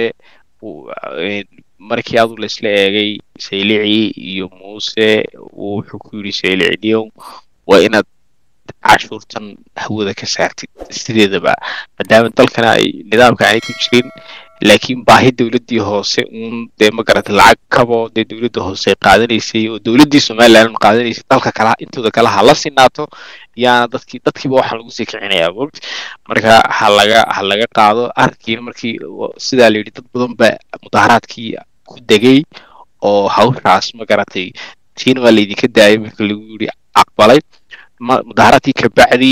S2: markii aad la isla eegay Saylici iyo Muuse wuxuu ku yiri Saylici waa inaad cashuurtan hawada ka saartid sideedaba maadaama dalkana ay nidaamka ay ku jireen laakiin baahi dawladii hoose dee ma garata lacag kabo dee dawladda hoose qaadanaysay oo dawladii Soomaaliland qaadanaysay dalka kala intooda kala hala sinaato yaana dadkiiba waxa lagu sii kicinayaa marka ha laga qaado arkiin markii sida la yiri dad badan ba mudaharaadkii ku degay oo hawshaas ma garatay tiin waa leedika daayay marka lagu yiri aqbalay mudaharaadkii ka bacdi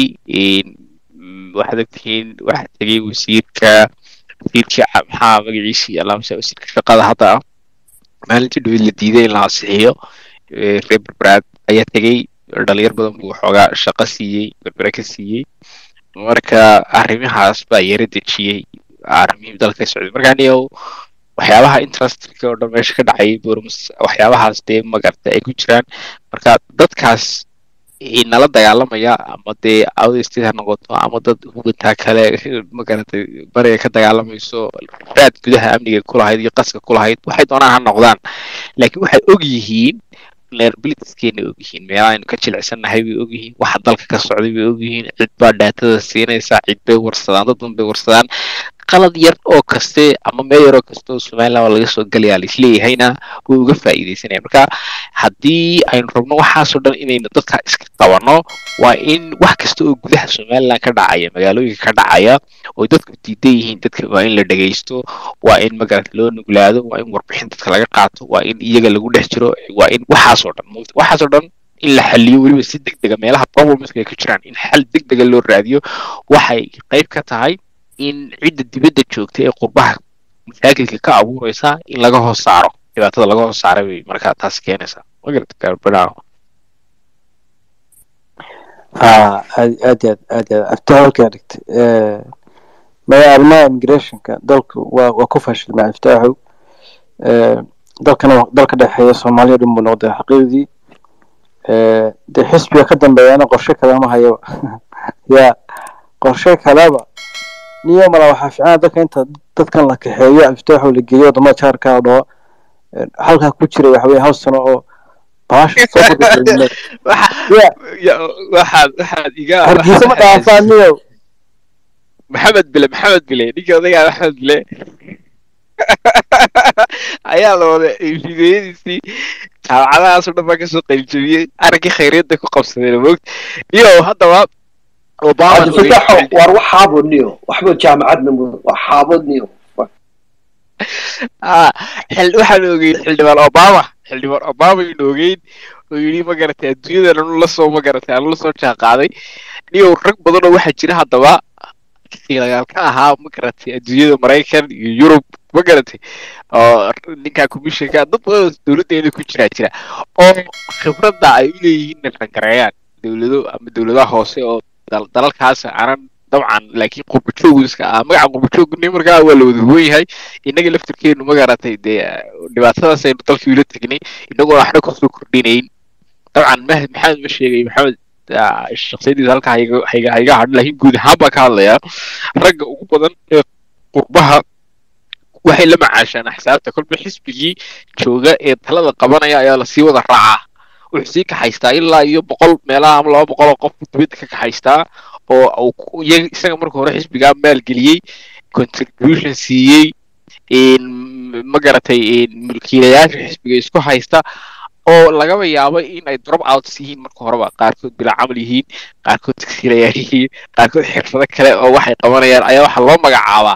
S2: waxaad tagay wasiirka maxaa magaciisii alaamsa wasiirka shaqada hadda maalintii dhoweyd la diiday in la ansixiyo reer Berberaad ayaa tagay dhalinyar badan buu xoogaa shaqo siiyey Berbera ka siiyey marka arrimahaas baa yara dejiyey arrimihii dalka socday marka aniga waxyaabaha interest-ka oo dhan meesha ka dhacay waxyaabahaas dee magarta ay ku jiraan marka dadkaas inala dagaalamaya ama dee Outer States ha noqoto ama dad hubantaa kale magarata bariga ka dagaalamayso raad gudaha amniga ku lahayd iyo qaska ku lahayd waxay doonaan ha noqdaan laakiin waxay og yihiin vulnerabilitieskeena og yihiin meelaha aynu ka jilicsannahay way og yihiin waxa dalka ka socday way og yihiin cid baa daatada siinaysa cid bay warsadaan dad badan bay warsadaan qalad yar oo kaste ama meel yar oo kaste oo Soomaaliland laga soo galayaa la isleeyahayna way uga faa'iideysanaya marka haddii aynu rabno waxaasoo dhan inaynu dadka iska qabanno waa in wax kasta oo gudaha Soomaaliland ka dhacaya magaalooyinka ka dhacaya oo dadku diidan yihiin dadka waa in la dhageysto waa in magarad loo nuglaado waa in warbixin dadka laga qaato waa in iyaga lagu dhex jiro waa in waxaasoo dhan in la xalliyo weliba si degdega meelaha problemska ay ka jiraan in xal degdega loo raadiyo waxay qayb ka tahay in cidda dibadda joogta ee qurbaha mashaakilka ka abuuraysa in laga hoos saaro dhibaatada laga hoos saaray bay markaa taas keenaysaa magarata garbadhaa
S1: aad aftaaxulka dhigtay arrimaha immigrationka dalku waa ku fashilmay iftaaxu dalka dhexeeya Soomaaliya dhan buu noqday xaqiiqdii dee xisbiga ka dambeeyana qorshe kale ma hayo yaa qorshe kaleba niyo mala waxa fiican dadkan la kaxeeyo iftaaxu la geeyo wadamo jaarka oo dhaw halka ku jiray waxa weeye hal sano oo baash soo kordhay
S2: waxaad iga
S1: hargeysa ma dhaafaaniyo
S2: maxamed bile ninka odaga maxamed bile ayaa la wada fideeyadiisii jaamacadahaas oo dhan baa kasoo qaybjabiyey arrinkii khayriyadda ku qabsadeen moogta iyo haddaba Obama
S3: war waxaabuniyo waxba jaamacadna waxaabuniyo
S2: waxaan ogeyn xildhibaan Obama inuu ogeyn oo yidhi ma garatay adduunyada anu la soo jaaqaaday niyo rag badan oo waxaa jira haddaba silayaal ka ahaa ma garatay adduunyada Maraykan iyo Yurub ma garatay oo ninka commissionka dad badan dawladda ku jira oo khibradda ay u leeyihiin rangareeyaan dawladaha hoose oo dalalkaas aanan dabcan laakiin qurbajoogska magaca qurbajoogni markaa waa la wada huwan yahay inaga laftirkeenu ma garatay dee dhibaatadaas aynu dalkii ula tagnay inagoo waxna kusoo kordhinayn dabcan maxamed ma sheegay maxamed shakhsiyadiisa halkaa hayga hadhin laakiin guud ahaan baa ka hadlayaa ragga ugu badan ee qurbaha waxay la macaashaan axsaabta kolba xisbigii jooga ee talada qabanaya ayaa lasii wada raacaa wuxuu sii kaxaystaa ilaa iyo 100 meelaha ama 200 oo qof dibadda ka kaxaystaa oo isaga marka hore xisbiga maalgeliyey contribution siiyey ma garatay mulkiilayaasha xisbiga isku haysta oo lagaba yaabo in ay drop outs yihiin marka horeba qaarkood bila camal yihiin qaarkood tagsiilayaal yihiin qaarkood xirfado kale oo waxay qabanayaan ayaa waxaa loo magacaabaa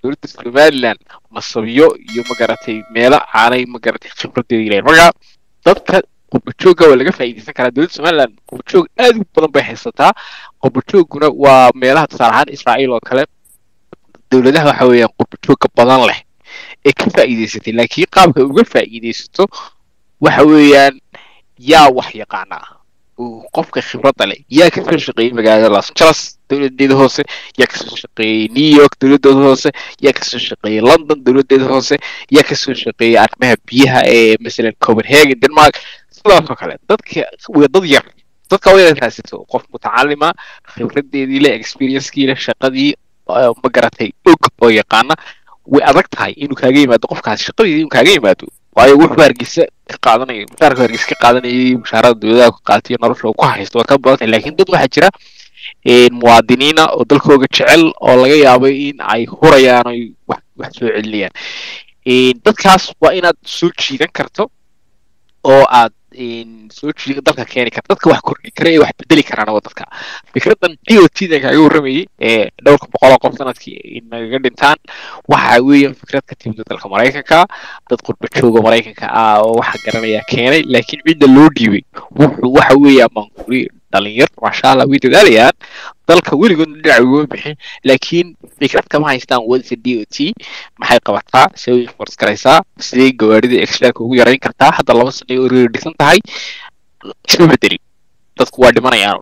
S2: dowladda somaliland masabiyo iyo magaratay meelo aanay magaratay khibradeedii lahayn marka dadka qurbajoogga waa laga faa'iidaysan karaa dowladda somaliland qurbajoog aad u badan bay haysataa qurbajooguna waa meelaha tusaale ahaan israa'iil oo kale dowladaha waxa weeyaan qurbajoogga badan leh ee ka faa'iidaysatay laakiin qaabka uga faa'iidaysato waxa weeyaan yaa wax yaqaana qofka khibradda leh yaa ka soo shaqeeyay magaalada Los Angeles dowladeeda hoose yaa ka soo shaqeeyay New York dowladeeda hoose yaa ka soo shaqeeyay London dowladeeda hoose yaa ka soo shaqeeyay arrimaha biyaha ee mesela Copenhagen Denmark sidaas oo kale dadka dad yar dadka way raasito qof mutacalima khibradeedii leh experience-kii leh shaqadii ma garatay oo yaqaana way adag tahay inuu kaaga yimaado qofkaas shaqadiisa inuu kaaga yimaado waayo wuxuu hargeysa ka qaadanaya mushaarka hargeysa ka qaadanayay mushaarada dowladda ku qaatay nolosha ku haysto waa ka badan laakiin dad waxaa jira muwaadiniina oo dalkooga jecel oo laga yaabo in ay hurayaan oo wax soo celinayaan dadkaas waa inaad soo jiidan karto oo aad soo jiidan dalka keeni karto dadka wax kordhin kara ee wax bedeli karaan waa dadka fikradan DOT-da kaaga warramayay ee dhowrka boqol oo qof sanadkii inaga dhintaan waxa weeyaan fikrad ka timid dalka Mareykanka dad qurba jooga Mareykanka ah oo waxa garanaya keenay laakiin cidda loo dhiibay waxa weeyaan manquri dhalinyar masha Allah way dadaalayaan dalka weligood dhinac uga bixin laakiin fikrad kama haystaan wadada DOT maxay qabataa soo force karaysaa sidee gawaarida extra-ka ugu yareyn kartaa hadda 2 sano oo dhisan tahay soo bedeli dadku waa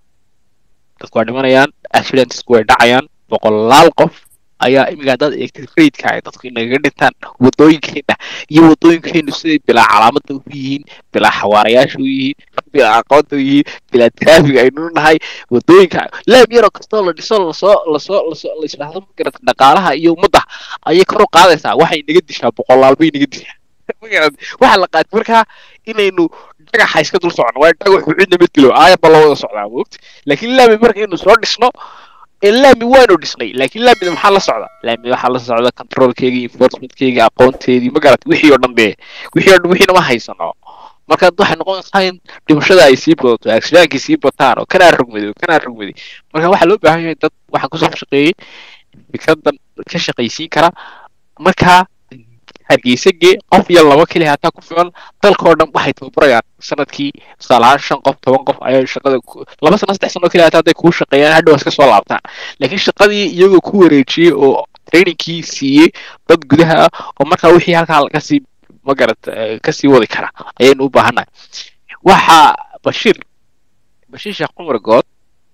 S2: dhimanayaan accidents way dhacayaan boqolaal qof ayaa imiga dad electric ay dadku inaga dhintaan wadooyinkeena iyo wadooyinkeenu sidii bilaa calaamad u yihiin bilaa xawaarayaashu yihiin bilaa aqoon u yihiin bilaa traffic aynu nahay wadooyinka laam yaro kastoo la dhiso la isdhaahdo magarad dhaqaalaha iyo ummadda ayay kor u qaadaysaa waxay inaga dishaa boqolaal bay inaga dishaa waxa la qaatay markaa inaynu dhagaxa iska dul socono waa dhagaxu cidna mid kilo aayadba la wada socdaa moogta laakiin laami markaynu soo dhisno laami waanu dhisnay laakiin laamida maxaa la socda laamida waxaa la socda controlkeega enforcementkeega aqoonteedii magarat wixii oo dhan wixiina ma haysano marka waxay noqonaysaa in dhimashada ay sii badato accident-kii sii bataan oo kanaa rogmaday marka waxaa loo baahan yahay dad waxaan kusoo shaqeeyey fikradan ka shaqaysiin kara markaa hargeysa gee qof iyo laba keli hataa ku filan dalka oo dhan waxay tababarayaan sanadkii tusaale ahaan 5 qof 10 qof ayaa shaqada 2 sano 3 sano keli hataa hadday kuu shaqeeyaan hadhow iska soo laabtaan laakiin shaqadii iyagoo ku wareejiyey oo trainingkii siiyey dad gudaha oo markaa wixii halkaa kasii magarat kasii wadi kara ayaynu u baahannahay waxa bashiir sheekh cumar good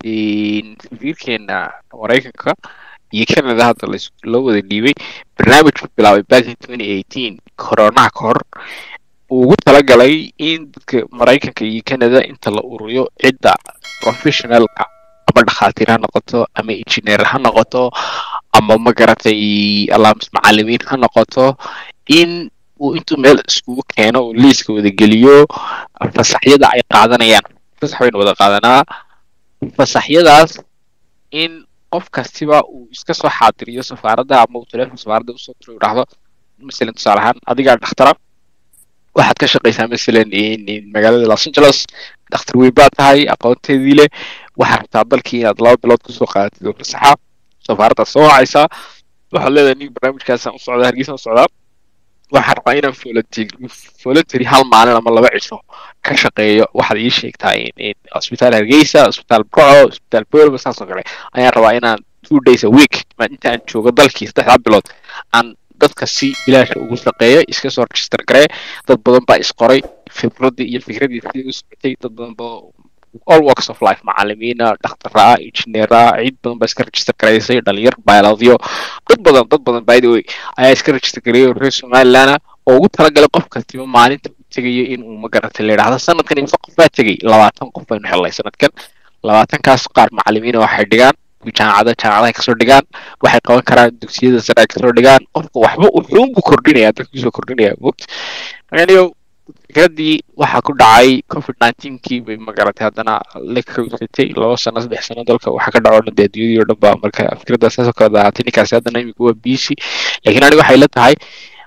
S2: safiirkeena Mareykanka iyo Canada hadda loo wada dhiibay barnaamijku bilaabay back in 2018 corona ka hor ugu talagalay in dadka Mareykanka iyo Canada inta la ururiyo cidda professionalka ama dhakhaatiir ha noqoto ama engineer ha noqoto ama magaratay macallimiin ha noqoto in uu intuu meel iskugu keeno oo liiska wada geliyo fasaxyada ay qaadanayaan fasax weyn wada qaadanaa fasaxyadaas in qof kastiba uu iska soo xaadiriyo safaaradda ama uu telefoon safaaradda usoo diro yiraahdo مثلا tusaale ahaan adiga dhakhtar waxaad ka shaqeysaa مثلا magaalada Los Angeles dhakhtar weyn baad tahay aqoonteedii leh waxaad rabtaa dalkii inaad 2 bilood ku soo qaadatid oo fasaxa safaaradda soo wacaysaa waxaad leedahay nin barnaamijkaas u socda hargeysa u socda waxaan rabaa inaan voluntary hal maalin ama 2 cisho ka shaqeeyo waxaad ii sheegtaa in hospital hargeysa hospital Burco hospital Boorama saas oo kale ayaan rabaa inaan 2 days a week intaan joogo dalkii 3 bilood aan dadka si bilaash ugu shaqeeyo iska soo register garee dad badan baa isqoray fikradii iyo fikradii u socotay dad badan baa all walks of life macallimiina dhakhtarra engineera cid badan baa iska register gareysay dhalinyar biology dad badan by the way ayaa iska register gareeyay reer Somaliland oo ugu talagalay qof kasta maalinta uu tagayo in uu magaratay leeyahay sanadkan in qof baa tagay 20 qof aynu helay sanadkan 20 kaas qaar macallimiina waxay dhigaan jaamacadaha ka soo dhigaan waxay qaban karaan dugsiyada sare ka soo dhigaan qofka waxba wuxuu u kordhinayaa dadku soo kordhinaya yani fikradii waxa ku dhacay COVID-19 bay magaratay haddana la kowsatay 2 sano 3 sano dalka waxa ka dhaco dadiyadii oo dhan baa marka fikradaas soo kala daatay ninkaas haddana imika waa busy laakiin aniga waxay la tahay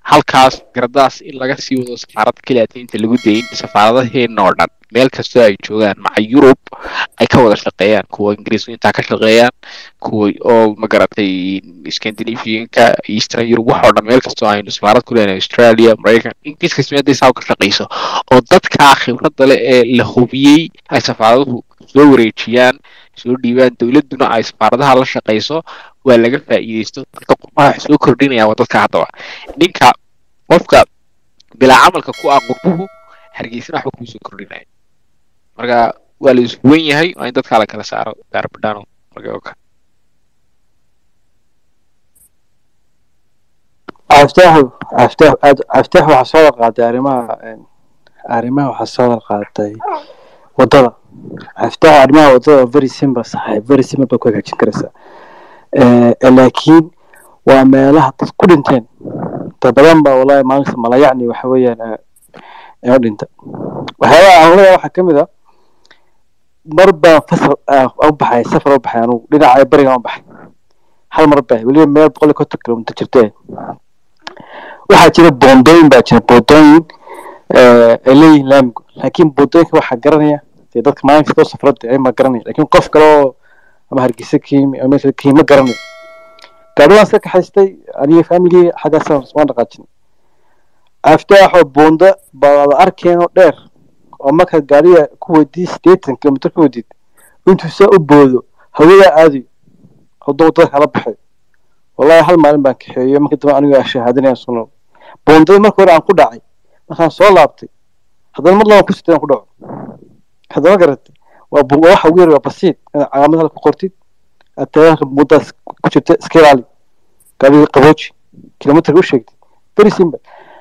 S2: halkaas garadaas in laga sii wado safaarad keliya inta lagu dayin safaaradaheena oo dhan meel kastoo ay joogaan maca Yurub ay ka wada shaqeeyaan kuwa Ingiriis inta ka shaqeeyaan kuwa oo magaratay Scandinavian-ka Eastern Europe waxa oo dhan meel kastoo ay safaarad ku leeyahay Australia Mareykan Ingiriis kasmeeday saa ka shaqeyso oo dadka khibradda leh ee la hubiyay ay safaaraduhu soo wareejiyaan soo dhiibaan dawladuna ay safaaradaha la shaqeyso waa laga faa'iideysto dadka qofaha soo kordhinaya waa dadka hadaba ninka qofka bila camalka ku aqoonbuhu hargeysana waxba ku soo kordhinaya marka waa la isku weyn yahay oo in dadka la kala saaro garbadano marka okay
S1: عفتاح وحصل قاعدة arrimaha waxa soo qaatay wadada عفتاح arrimaha wadada very simple صحيح very simple ba ku hagaajin karaysa laakiin waa meelaha dad ku dhinteen dad badan baa wallahi maalinta mala yacni waxa weeyaan ee dhinta waxyaalaha waxa kamid ah marba fasal u baxay safar u baxay anu dhinaca bariga u baxay hal mar baa waliba meel 150 kilomitir jirtay waxa jira boondooyin baa jira boondooyin leeyihiin laamku laakiin boondooyinka waxa garanaya dadka maalinta soo safrada ay ma garanaya laakiin qof kale oo ama hargeysa kiimi ama meesha kiima garanaya gaadhigan ka haystay aniga family xaga soo dhaqaajin aftaaxo boonda baa arkeeno dheer oo marka gaariga ku wadii 80 kilomitir ku wadid intuu soo u boodo hawada aadi wadada kala baxay wallahi hal maalin baan kaxeeyay markii daba aniga shahaadinaya suno boondada markii hore aan ku dhacay markaan soo laabtay haddana mar laba ku siteen ku dhaco haddana garatay waa waxa weeyar waa basiid calaamadaha ku qortid atayaha mudaas ku jirta iskiraali gaariga qabooji kilomitir u sheegtay very simple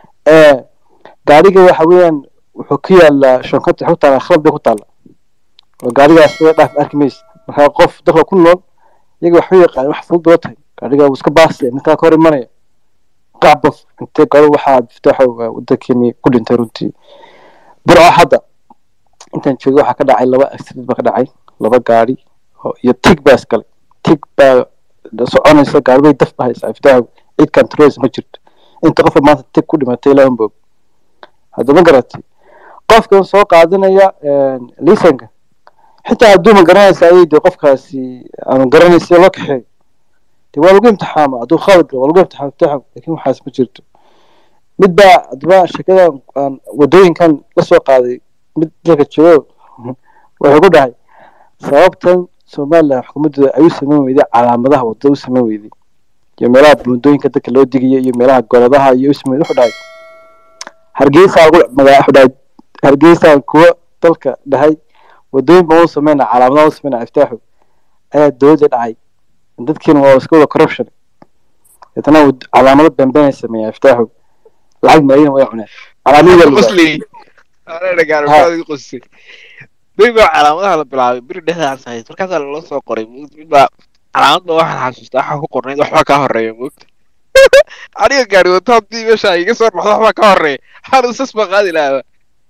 S1: gaariga waxa weeyaan wuxuu ku yaala shankata xogta khalad ku taala oo gaarigaas way dhaaf arkimays marka qof dadka ku nool iyaga wax yaqaan wax fudud oo tahay gaariga uu iska baasay ninka ka hor imanaya qacbaf inta gaar waxa fitaxo wadakini ku dhintay runtii burco hadda intaan joogay waxa ka dhacay laba accident ba ka dhacay laba gaari iyo tig baas kale tig ba soconaysa gaari way daf bahaysa fitaxo cid controls ma jirto inta qof maanta tig ku dhimatay la hanboog hadda ma garatay qofkan soo qaadanaya liisanka xitaa hadduu ma garanaysa ayay qofkaasi aan garanaysa loo kaxeey waa lagu imtixaamo hadduu khalad waa lagu imtixaamo laakiin waxaas ma jirto mid baa adba shakada wadooyinkan la soo qaaday mid dalka joogo wuxuu ku dhahay sababtan Soomaaliya xukuumadda ay u sameeyeen weyday calaamadaha wadada u sameeyeen weyday iyo meelaha buundooyinka dadka loo digiyo iyo meelaha goladaha iyo u sameeyeen wuxuu dhahay hargeysa ugu magaca hargeysa kuwa dalka dhahay wadooyin baa u sameeyna calaamadaha u sameeyna iftaaxu ayaa dawladda dhacay dadkiina waa isku wada corruption yatana calaamado bambanay sameeyaa iftaaxu lacag marayna way cuneen calaamadaha
S2: qosli ana dhagaar baad qosli bima calaamadaha la bilaabay bir dhexdaas hay markaas la soo qoray midba calaamad baa waxaan xasuustaa waxa ku qornayd waxba ka horeeyo moogta aniga gaari wata hadii meesha iga soo baxdo waxba ka horeeyo hal sas ba qaadi lahaa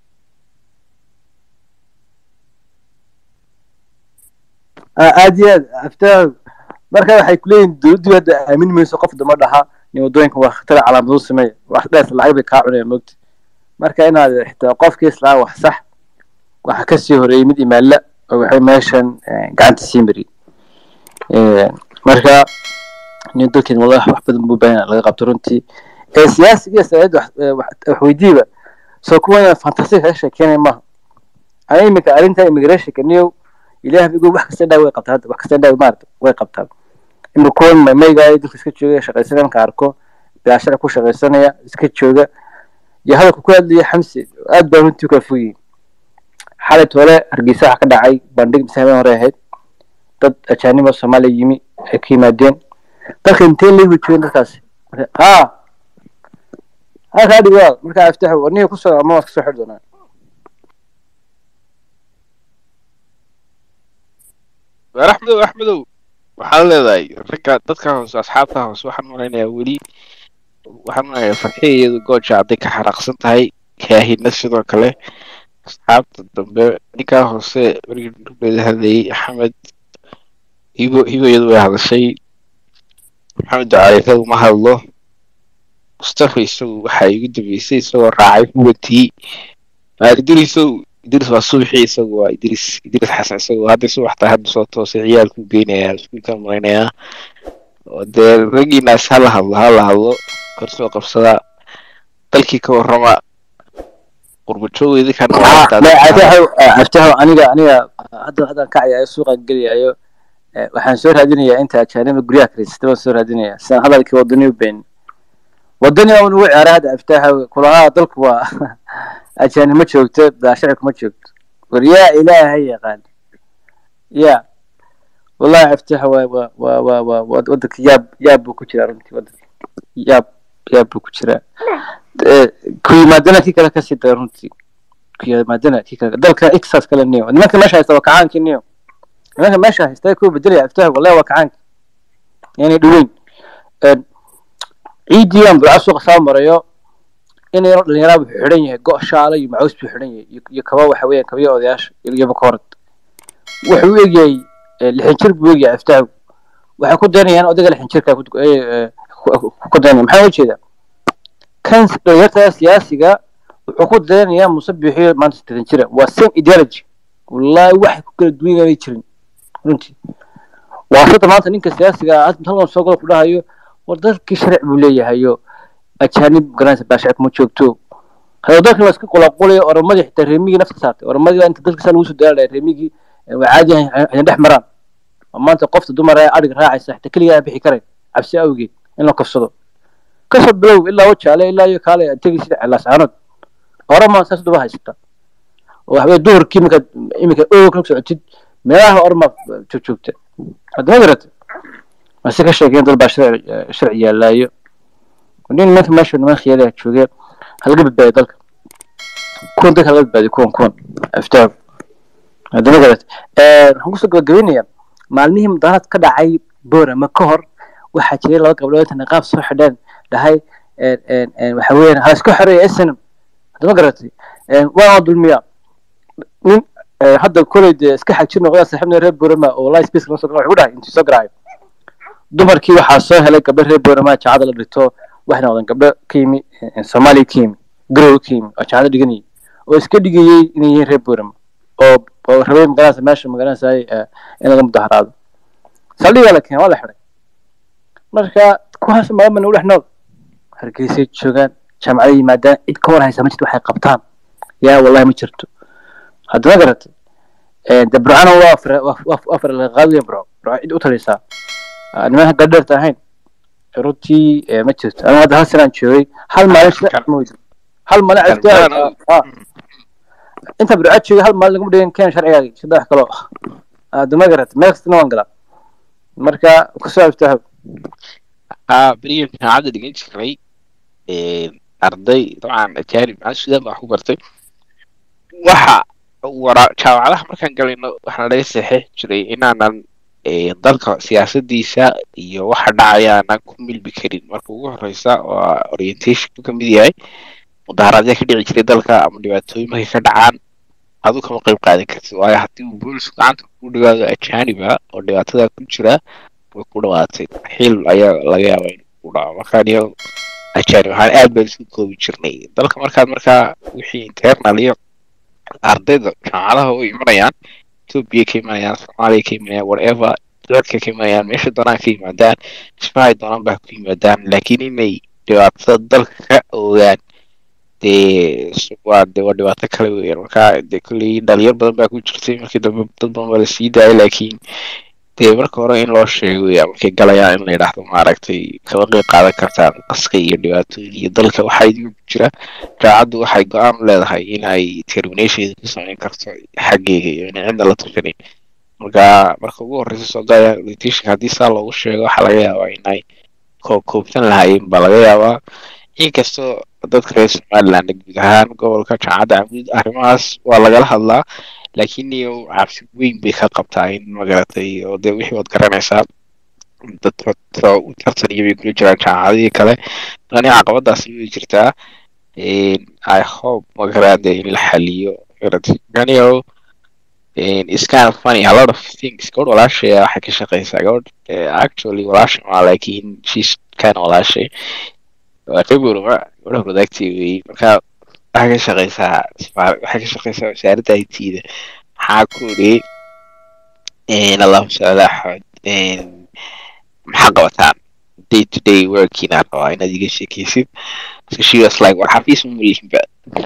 S1: aad iftaaxu marka waxay ku leeyihiin dawladdu hadda aamin mayso qof dama dhaha in wadooyinka waa khatar calaamado sameeyo wax dheer lacag bay ka cunayaan moogta marka inaad xitaa qofkii islaa wax sax waxa ka sii horeeyay mid imaalla oo waxay meeshan gacanta sii mari marka nin dadkii wallahi wax badan buu baahan laga qabto runtii siyaasiga sayid wax weydiiba soo kuwa fantasy ka sheekeynay ma ay imika arinta immigration kaniyo ilaahay bigu wax kasta dhaw way qabtaa wax kasta dhaw maarta way qabtaa imikoon mayga dadka iska jooga shaqaysan ka arko bilaashada ku shaqaysanaya iska jooga iyo hadalku ku hadlaya xamsi aad baa runtii ka fogay xalay toole hargeysa waxa ka dhacay bandhig misaabeen hore ahayd dad ajaanib oo Soomaali yimi ay ka yimaadeen dadka intee leeyahay joogin dadkaas haka dhigaa marka aftaxo warniga ku soo ama wax soo xidhdoona
S2: axmedow waxaan leedahay ragga dadka hoose asxaabta hoose waxaan maraynayaa weli waxaan maraynayaa farxiyadu gooja hadday ka xanaaqsan tahay kaahina sidoo kale asxaabta dambe ninkaa hoose markii dhulbeeda hadlayay axmed hibo iyadu way hadashay maxamed ducaale uma hadlo mustafa isagu waxaa igu dambeysay isagoo raacay huwantii idris waa subaxii isagu waa idris xasan isagu hadda subax tahay hadda soo toosay ciyaalkuu geynayaa iskuulka maraynayaa oo dee raggiinaas hala hadlo karsoo qabsada dalkii ka warrama qurbajoogeedii kan
S1: aftaho aniga hadda kacayayo suuqan geliyayo waxaan soo raadinayaa inta ajaanima guryaha kirista waan soo raadinayaa sidaan hadalkii wadani u been wadani oo ugu ciyaara hadda aftaho kulaha dalku waa ajaanib ma joogto sharci kuma joogto waryaa ilaahay yaqaan ya wallahi aftaho waa wadanka yaab buu ku jiraa runtii wadanka yaab buu ku jiraa ku yimaadana kii kale kasii daray runtii ku yimaadana kii kale dalka exas kale niyo nimanka meesha haysta waa kacaankii niyo nimanka meesha haysta kuwa bedelaya aftaha wallahi waa kacaanki yani dhaweyn ciidiyan burca suuqa soo marayo in yaro dhalinyarada wuxuu xidhan yahay go' shaala iyo macaws buu xidhan yahay iyo kaba waxa weeyaan kabiya odayaasha iyo bakoorad wuxuu u egyahay 6 jir buu egyahay aftaha waxay ku daynayaan odayga 6 jirka ku daynayaan maxaa ujeedaa kan dhalinyarta siyaasiga wuxuu ku daynayaa musabixiyo maanta 6 jira waa same ideology wallahi wax ku kala duwan yahay jirin runtii waa sida maanta ninka siyaasiga aad halkan soo galo ku dhahayo war dadkii sharci buu leeyahay ajaanib garanaysa baashac kuma joogto haddii dadka la iska qulaqulay oramadii xitaa reemigii nafta saartay oramadii inta dadka lagu soo daalay reemigii waa caadi ay dhex maraan maanta qofta dumar ay adig raacaysa xitaa kaliya bixi karay cabsi awgeed in la kafsado kasoo bilow ilaa wajaale ilaa iyo kaale tagi sida cilaasanood orama saas duba haysta oo waxba duhurkii imika oo ka socotid meelaha orma joogta hadda garata ma ka sheegeen dad sharci yaalaayo nin meesha niman khiyaala joogay halka badbaadi dalka kuwan dadka laga badbaadi kuwan aftaab hadda garata waxaan kusoo gabagabaynayaa maalmihii mudaharaad ka dhacay boorama ka hor waxaa jiray 2 gabdhood oo niqaab soo xidheen dhahay waxa weeyaan ha isku xoreeyay snm hadda garatay waa dulmiya nin hadda koleeyda iska xajir noqday saaxiibna reer boorama oo live space la soo galay wuxuu dhahay intii soo garay dumarkii waxaa soo helay gabdho reer boorama jaacada la dhigto waxna wadan gabdho kiimi Soomaali kiimi garow kiimi oo jaacada dhiganay oo iska dhigayay inay reer boorama oo rabay magaalada meesha magaalada in laga mudaharaado saldhiga la keenay waa la xiray marka kuwaas maamulna u dhaxnool hargeysa joogan jaamacada yimaadaan cid ka war haysa ma jirto waxay qabtaan yaa wallahi ma jirto hadda garatay dabrucana waa afar la qaadiyo bro cid u taleysa nimanka gadheer tahayn runtii ma jirto ana hadda hasan joogay hal maalin aftaa inta burca joogay hal maalin lagu dhigin keen sharciga saddex kale hadda ma garatay meexna waan galaa marka ku soo aftaa
S2: بريم كان عدد جنس كري أرضي طبعا أجانب عن السودان ما برتي وحا ورا شاو على حمر كان قال إنه إحنا ليس صحيح جري إن أنا ضلك سياسة ديسا يوحى دعايا أنا كمل بكرين مركوه رئيسا وأورينتيش كم بديهاي مظاهرات ذاك اللي جري ضلك أمدياتوي ما يكدعان هذا كم قيم قاعدة كتير ويا حتى بولس كانت كل هذا أجانبها أمديات ذاك كل شيء وكلواتي حيل laga yaabo in uu dhaco markaan iyo ajaanib waxaan aad baan isu koobi jirnay dalka markaa wixii internal iyo ardayda jaamacadaha u imanayaan Ethiopia ka imanayaan Soomaaliya ka imanayaan whatever dadka ka imanayaan meesha doonaan ka yimaadaan ismaay doonaan baa ku yimaadaan laakiin inay dhibaatada dalka ka ogaan waa dhibaato kale weeyaan markaa kulli dhalinyaro badan baa ku jirtay markii dambe dad badan baa la sii daayay laakiin marka hore in loo sheego markay galayaan in la yiraahdo maaragtay kaba qeyb qaadan kartaan qaska iyo dhibaatooyin iyo dalka waxa idin ku jira jaacadu waxay go'aan leedahay in ay termination ku sameyn karto xageega iyo in cidda la tashanin marka ugu horeysa soo gaaya litigation hadii saa loogu sheego waxa laga yaabaa in ay koobtan lahaayeen baa laga yaabaa inkastoo dadka reer Somaliland guud ahaan gobolka jaacada arrimahaas waa lagala hadlaa laakiin iyo cabsi weyn bay ka qabtaa in magaratay oo wixii wad garanaysaa dad tartan iyo bay ku jiraan jaacadii kale tani caqabadaas way jirtaa I hope magaratay in la xaliyoganiyo it's kind of funny a lot of things god walaashay waxa ka shaqeysaa god actually walaashay laakiin she's kind of walaashay وأعتبر ولا productive marka waxay ka shaqeysaa wasaaradda IT-da maxaa ku yidhi Allah salaah maxaa qabataan day to day working aan rabaa inaad iga sheekaysid so she was like war xafiis ma lihinba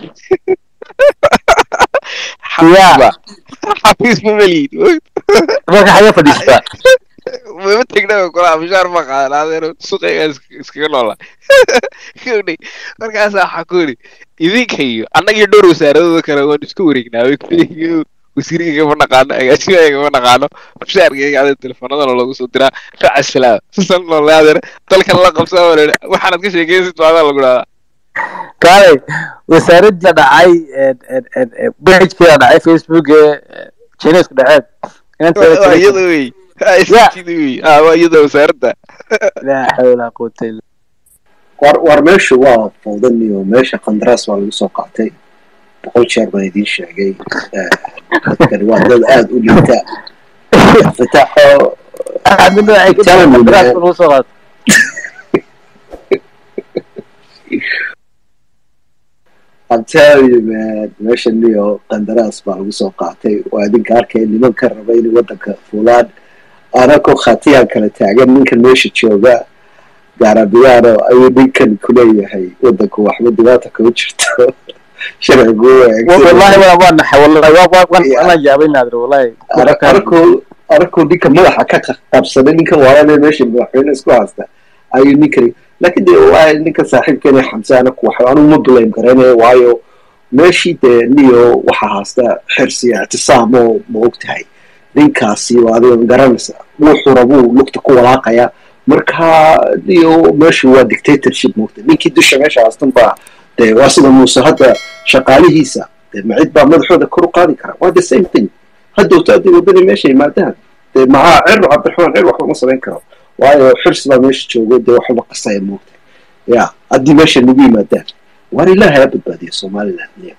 S2: xafiis ma lihin
S1: marka xaga fadhiistaa
S2: ما تقدر كلها مشار مقال هذا سوق اسكيلولا كوني markaas waxa ku yiri idinkayo annaga dhowr wasaaradooda kale waan isku wareegnaa wasiiriga ma naqaano agaasiga ma naqaano mushaarkayga aad telefoonada lagu soo diraa raac salaam san loo leeyahay dalka la qabsado waxaad ka sheekaysid waada lagu dhaaa
S1: kale wasaaradda dhacay page-ka dhacay Facebook Chinese dhacay
S2: inta iyadoo way iyadoo wasaaradda
S1: la hawla wala quwwata illa
S3: war meesha waa fawdaniyo meesha qandaraas waa lagu soo qaatay boqol jeer baan idin sheegay dadkan waa dad aad u liita fataxo
S1: amina ay ka qandaraas lagu soo qaatay
S3: I'm telling you man meesha niyo qandaraas baa lagu soo qaatay waa idinka arkay nimanka raba in wadanka fulaan anako khatiyaan kala taagan ninka meesha jooga gaarabiyaano ayuu ninkan ku leeyahay wadanku waxba dhibaata kaga jirto sharcigu
S1: wallahi waa naxay wallahi ana yaabay naadir wallahi
S3: arko ninka madaxa ka qabsaday ninka walaal meesha madaxweyne isku haysta ayuu ninkan laakiin de waa ninka saaxiibkeena xamsaana ku waxa aanu ma blame garanayo waayo meeshii de niyo waxa haysta xirsi ictisaamo ma ogtahay ninkaasi waa adiga garanaysa wuxuu rabuu lugta ku walaaqaya marka niyo meeshu waa dictatorship moogta ninkii dusha meesha haystan baa de waa sida muuse hadda shaqaalihiisa de macid baa madaxooda kor u qaadi kara waa the same thing haddowta adiga wadani meesha yimaadaan de maxaa cirro cabdiraxmaan cirro waxba ma samayn karo waayo xirsi baa meesha joogo de waxba qasaya moogta ya haddii meesha nagu yimaadaan waar ilaahay ha badbaadiyo somaliland niyo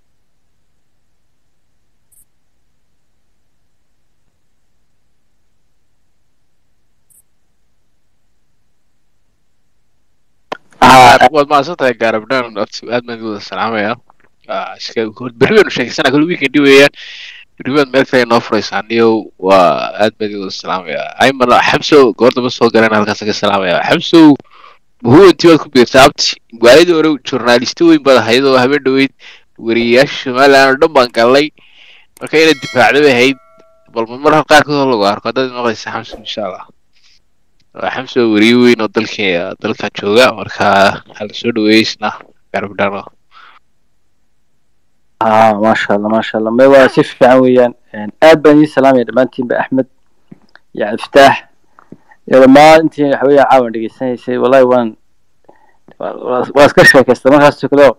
S2: waad maasantahay gaarabdhaan aad baan wada salaamaya berri baynu sheegaysana kal weekend weeyaan berri baad meel kale noo furaysaaniyo waa aad baan wada salaamaya ayman xamsow goordaba soo galeen halkaas ka salaamaya xamsow muhuwantii waad ku biirtaa abti magaaladii hore journalisti weyn baad ahayd oo habeen dhaweyd wariyayaasha somaliland oo dhan baan galnay marka inaad difaacda bay ahayd bal marmarka qaarkood oo lagu arko haddaad maqlaysa xamsow insha allah xamso wariye weyn oo dalkan jooga marka hala soo dhaweeysna gaarbadhaano
S1: maasha allah may waa si fiican weeyaan aad baan idin salaamaya dhammaantiinba axmed iyo cabdiftaax iyo dhammaan intii waxa weeya caawan dhegeysanaysay wallahi waa iska sheekaysta markaasoo kale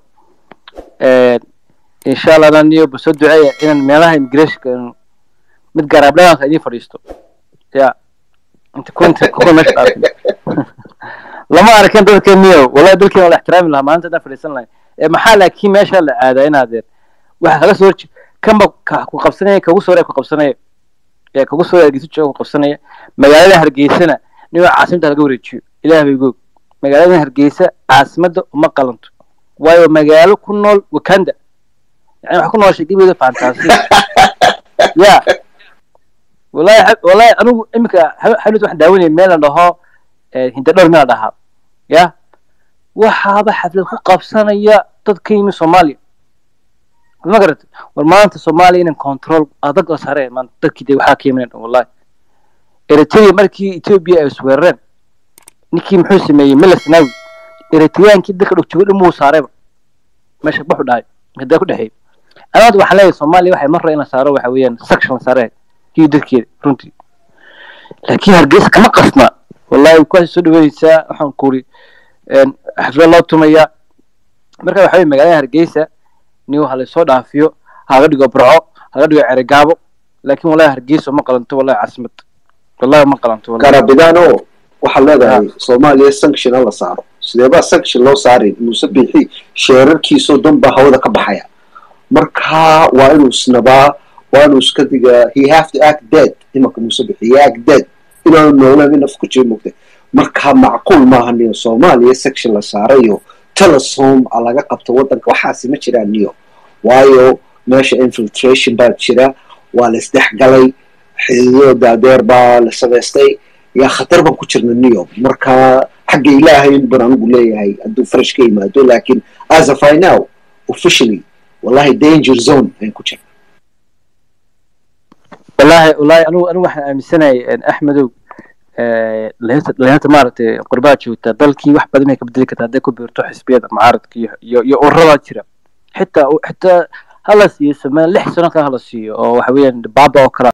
S1: insha allah ana niyo soo duceeya inaan meelaha immigrationka mid gaaraabdhaanka idiin fadhiisto ya انت كنت ماشي عارف لما اركان دلك نيو والله دلك ولا احترام لها ما انت دا فريسن لاي محل كي ماشي لا عاده ان هذا waxa kala soo kan ku qabsanay kagu soo ku qabsanay kagu soo geesiyo ku qabsanay magaalada Hargeysa niyo caasimada laga wareejiyo ilaahay goog magaalada Hargeysa caasimada uma qalanto waayo magaalo ku nool Wakanda yani waxa ku nool shaqadiisa fantastic ya والله أنا إمك حلوت واحد داوني ميل عنده هنت دور ميل عنده يا وحاب حفلة قبصنا يا تدكيم الصومالي ما قرأت والله أنت الصومالي إن كنترول أدق أسرع ما تدكي وحاكي من والله إرتيا مركي إثيوبيا أسوارن نكي محوس مي ملس ناوي إرتيان كده كده تقول مو صارب ما شبهه ده هذا كده هي أنا أدو حلاي الصومالي واحد مرة أنا صاروا وحويان سكشن صاروا يدركي رنتي لكن هرجيس كما قصنا والله كويس سو دويسا waxaan kuri xaflad loo tumaya marka waxa magaalada Hargeysa niyo hal soo dhaafiyo haga dhigo burco haga dhigo Cergaabo laakiin wallahi Hargeysa ma qalanto wallahi caasimad wallahi ma qalanto wallahi
S3: garabidano waxa leedahay Soomaaliya sanction la saaro sideeba sanction loo saaray musabixi sheerarkiisu danba hawada ka baxaya marka waa inuu snabaa وأنا أسكتك he have to act dead إما كمسبح he act dead إنه نولا من أفكر شيء مكتئ marka macquul maaha niyo Soomaaliya section la saarayo telesom alaga qabto wadanka waxaasi ma jiraan niyo waayo meesha infiltration baa jira waa la isdhexgalay xidhiidho daadeer baa la samaystay yaa khatar baan ku jirna niyo marka xagga ilaahay baan anigu leeyahay hadduu fresh ka yimaado laakiin as of I now officially wallahi danger zone ayaan ku jirna
S1: والله أنا واحد أمسناي أحمد لهيت مارت قربات شو تدلكي واحد بدنا يكبدل كتادي كبيرتو حسبية معارض كي يقربها ترى حتى هلا سي سما لح سنة هلا سي أو حوالي بابا وكرا